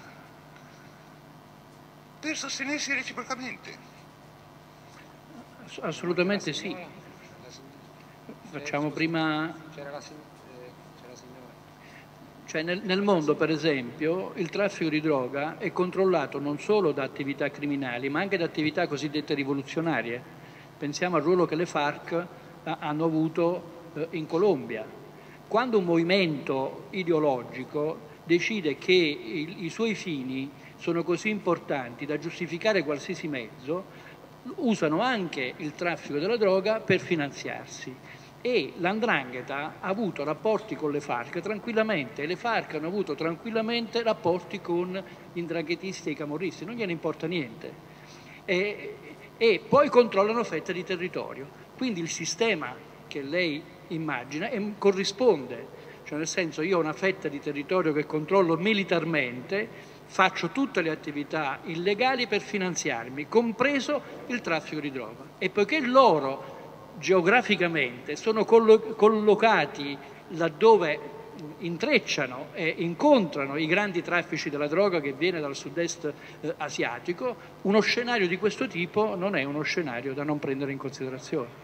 per sostenersi reciprocamente. Assolutamente sì. Facciamo prima... Cioè nel mondo, per esempio, il traffico di droga è controllato non solo da attività criminali, ma anche da attività cosiddette rivoluzionarie. Pensiamo al ruolo che le FARC hanno avuto in Colombia. Quando un movimento ideologico decide che i suoi fini sono così importanti da giustificare qualsiasi mezzo, usano anche il traffico della droga per finanziarsi. E l''ndrangheta ha avuto rapporti con le FARC tranquillamente, e le FARC hanno avuto tranquillamente rapporti con gli 'ndranghetisti e i camorristi, non gliene importa niente. E poi controllano fette di territorio. Quindi il sistema che lei immagina corrisponde, cioè nel senso, io ho una fetta di territorio che controllo militarmente, faccio tutte le attività illegali per finanziarmi, compreso il traffico di droga. E poiché loro geograficamente sono collocati laddove intrecciano e incontrano i grandi traffici della droga che viene dal sud-est asiatico, uno scenario di questo tipo non è uno scenario da non prendere in considerazione.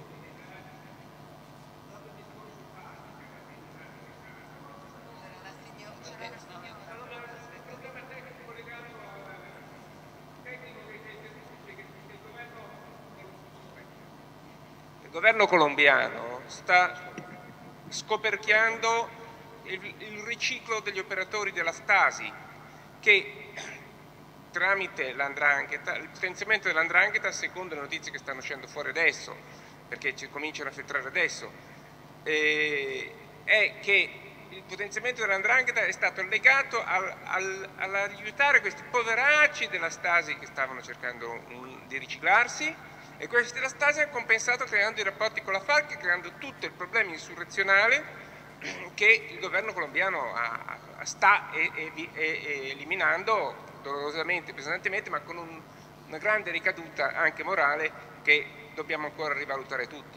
Il governo colombiano sta scoperchiando il riciclo degli operatori della Stasi, che tramite l''ndrangheta, il potenziamento dell''ndrangheta, secondo le notizie che stanno uscendo fuori adesso, perché ci cominciano a filtrare adesso, è che il potenziamento dell''ndrangheta è stato legato all'aiutare questi poveracci della Stasi che stavano cercando di riciclarsi, e questi della Stasi hanno compensato creando i rapporti con la FARC, creando tutto il problema insurrezionale che il governo colombiano sta eliminando dolorosamente, pesantemente, ma con una grande ricaduta anche morale che dobbiamo ancora rivalutare tutti.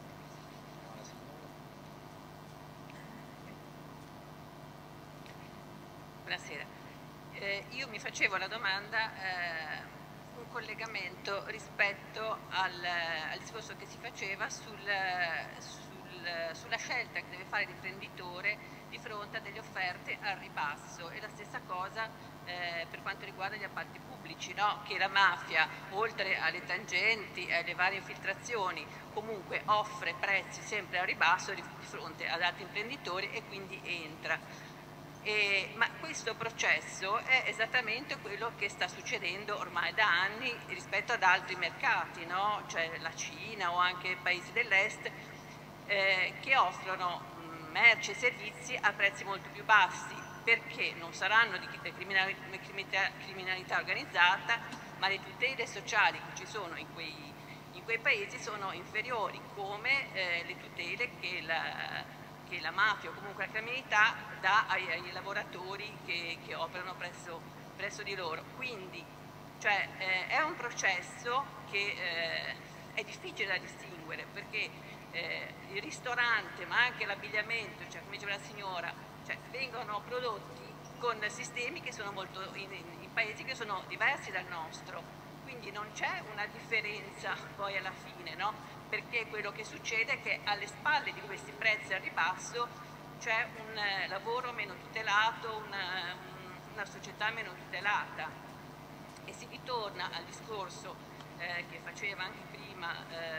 Buonasera. Io mi facevo la domanda, un collegamento rispetto al discorso che si faceva sulla scelta che deve fare l'imprenditore di fronte a delle offerte al ribasso, e la stessa cosa per quanto riguarda gli appalti pubblici, no? Che la mafia, oltre alle tangenti e alle varie infiltrazioni, comunque offre prezzi sempre al ribasso di fronte ad altri imprenditori e quindi entra. Ma questo processo è esattamente quello che sta succedendo ormai da anni rispetto ad altri mercati, no? Cioè la Cina o anche paesi dell'est che offrono merci e servizi a prezzi molto più bassi, perché non saranno di criminalità organizzata, ma le tutele sociali che ci sono in quei paesi sono inferiori, come le tutele che la mafia o comunque la criminalità dà ai lavoratori che operano presso di loro. Quindi cioè, è un processo che è difficile da distinguere, perché il ristorante ma anche l'abbigliamento, cioè, come diceva la signora, cioè, vengono prodotti con sistemi che sono molto in paesi che sono diversi dal nostro, quindi non c'è una differenza poi alla fine, no? Perché quello che succede è che alle spalle di questi prezzi al ribasso c'è un lavoro meno tutelato, una società meno tutelata, e si ritorna al discorso che faceva anche prima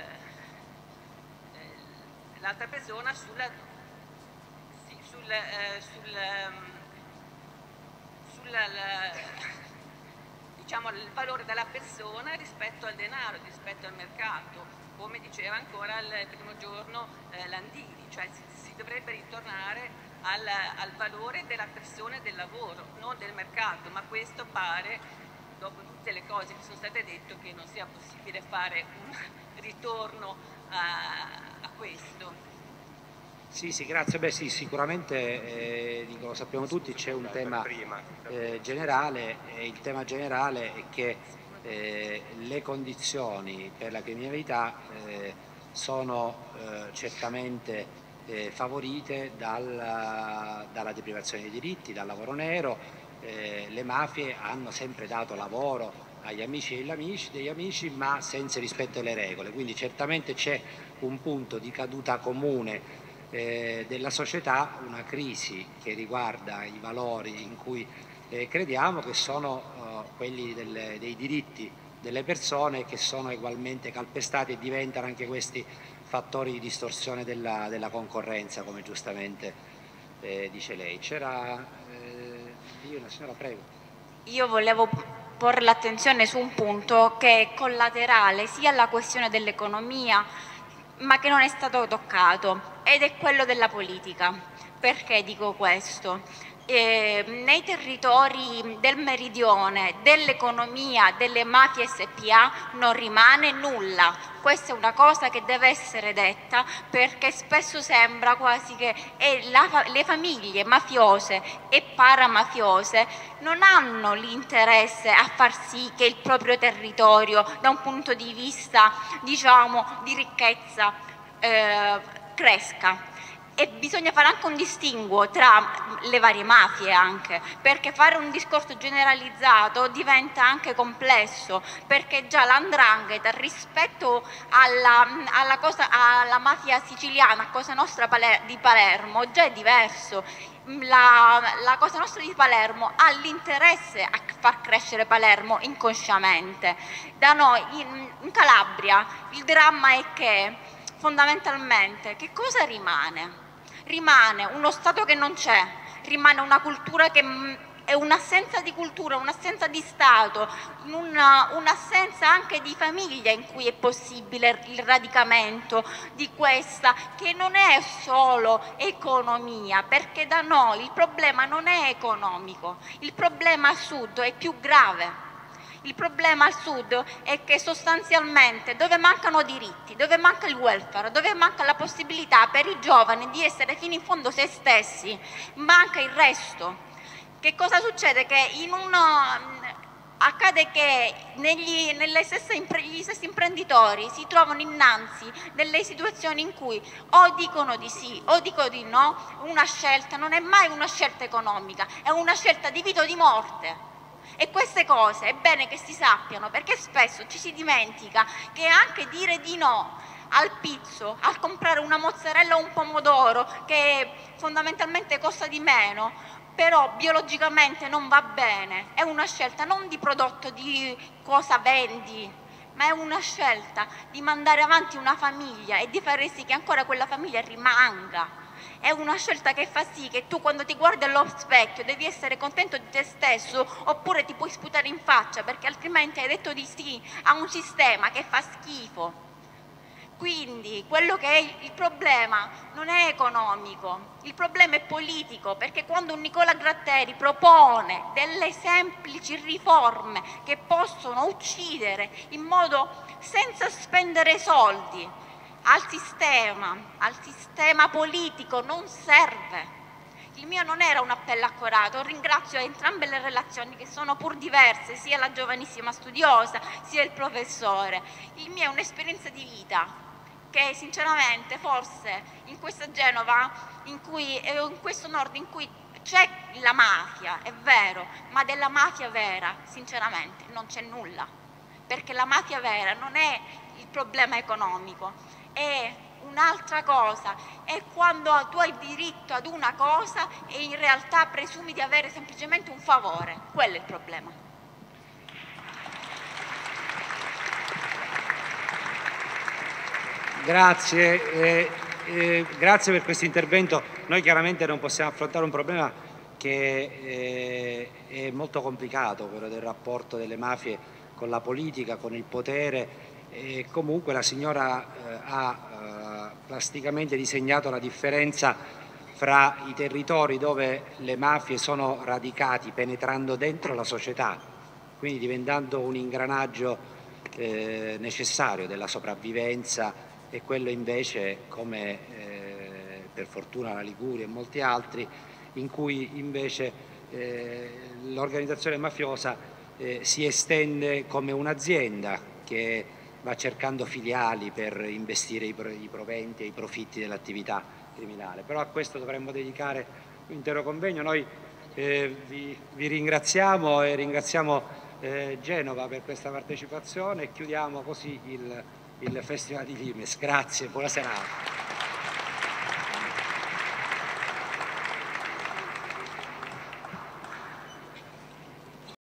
l'altra persona diciamo, il valore della persona rispetto al denaro, rispetto al mercato. Come diceva ancora il primo giorno Landini, cioè si dovrebbe ritornare al valore della persona e del lavoro, non del mercato, ma questo pare, dopo tutte le cose che sono state dette, che non sia possibile fare un ritorno a questo. Sì, grazie. Beh sì, sicuramente, lo sappiamo tutti, c'è un tema generale, e il tema generale è che le condizioni per la criminalità sono certamente favorite dalla deprivazione dei diritti, dal lavoro nero. Le mafie hanno sempre dato lavoro agli amici degli amici, ma senza rispetto delle regole, quindi certamente c'è un punto di caduta comune della società, una crisi che riguarda i valori in cui crediamo, che sono quelli dei diritti delle persone, che sono egualmente calpestati, e diventano anche questi fattori di distorsione della concorrenza, come giustamente dice lei. C'era una signora, prego. Io volevo porre l'attenzione su un punto che è collaterale sia alla questione dell'economia, ma che non è stato toccato, ed è quello della politica. Perché dico questo? Nei territori del meridione dell'economia delle mafie SpA non rimane nulla. Questa è una cosa che deve essere detta, perché spesso sembra quasi che le famiglie mafiose e paramafiose non hanno l'interesse a far sì che il proprio territorio, da un punto di vista, diciamo, di ricchezza, cresca. E bisogna fare anche un distinguo tra le varie mafie, anche perché fare un discorso generalizzato diventa anche complesso, perché già l''ndrangheta rispetto alla mafia siciliana, a Cosa Nostra di Palermo, già è diverso. La Cosa Nostra di Palermo ha l'interesse a far crescere Palermo inconsciamente. Da noi in Calabria il dramma è che fondamentalmente che cosa rimane? Rimane uno Stato che non c'è, rimane una cultura che è un'assenza di cultura, un'assenza di Stato, un'assenza anche di famiglia in cui è possibile il radicamento di questa, che non è solo economia, perché da noi il problema non è economico, il problema al sud è più grave. Il problema al sud è che sostanzialmente dove mancano diritti, dove manca il welfare, dove manca la possibilità per i giovani di essere fino in fondo se stessi, manca il resto. Che cosa succede? Che accade che gli stessi imprenditori si trovano innanzi delle situazioni in cui o dicono di sì o dicono di no. Una scelta non è mai una scelta economica, è una scelta di vita o di morte. E queste cose è bene che si sappiano, perché spesso ci si dimentica che anche dire di no al pizzo, al comprare una mozzarella o un pomodoro che fondamentalmente costa di meno, però biologicamente non va bene, è una scelta non di prodotto, di cosa vendi, ma è una scelta di mandare avanti una famiglia e di fare sì che ancora quella famiglia rimanga. È una scelta che fa sì che tu, quando ti guardi allo specchio, devi essere contento di te stesso, oppure ti puoi sputare in faccia, perché altrimenti hai detto di sì a un sistema che fa schifo. Quindi quello che è il problema non è economico, il problema è politico, perché quando un Nicola Gratteri propone delle semplici riforme che possono uccidere in modo senza spendere soldi al sistema politico, non serve. Il mio non era un appello accorato, ringrazio entrambe le relazioni che sono pur diverse, sia la giovanissima studiosa sia il professore. Il mio è un'esperienza di vita che sinceramente forse in questa Genova, in questo nord in cui c'è la mafia, è vero, ma della mafia vera sinceramente non c'è nulla, perché la mafia vera non è il problema economico, è un'altra cosa, è quando tu hai diritto ad una cosa e in realtà presumi di avere semplicemente un favore, quello è il problema. Grazie, grazie per questo intervento. Noi chiaramente non possiamo affrontare un problema che è molto complicato, quello del rapporto delle mafie con la politica, con il potere. E comunque la signora ha plasticamente disegnato la differenza fra i territori dove le mafie sono radicati, penetrando dentro la società, quindi diventando un ingranaggio necessario della sopravvivenza, e quello invece, come per fortuna la Liguria e molti altri, in cui invece l'organizzazione mafiosa si estende come un'azienda che va cercando filiali per investire i proventi e i profitti dell'attività criminale. Però a questo dovremmo dedicare un intero convegno. Noi vi ringraziamo e ringraziamo Genova per questa partecipazione, e chiudiamo così il Festival di Limes. Grazie, buona serata.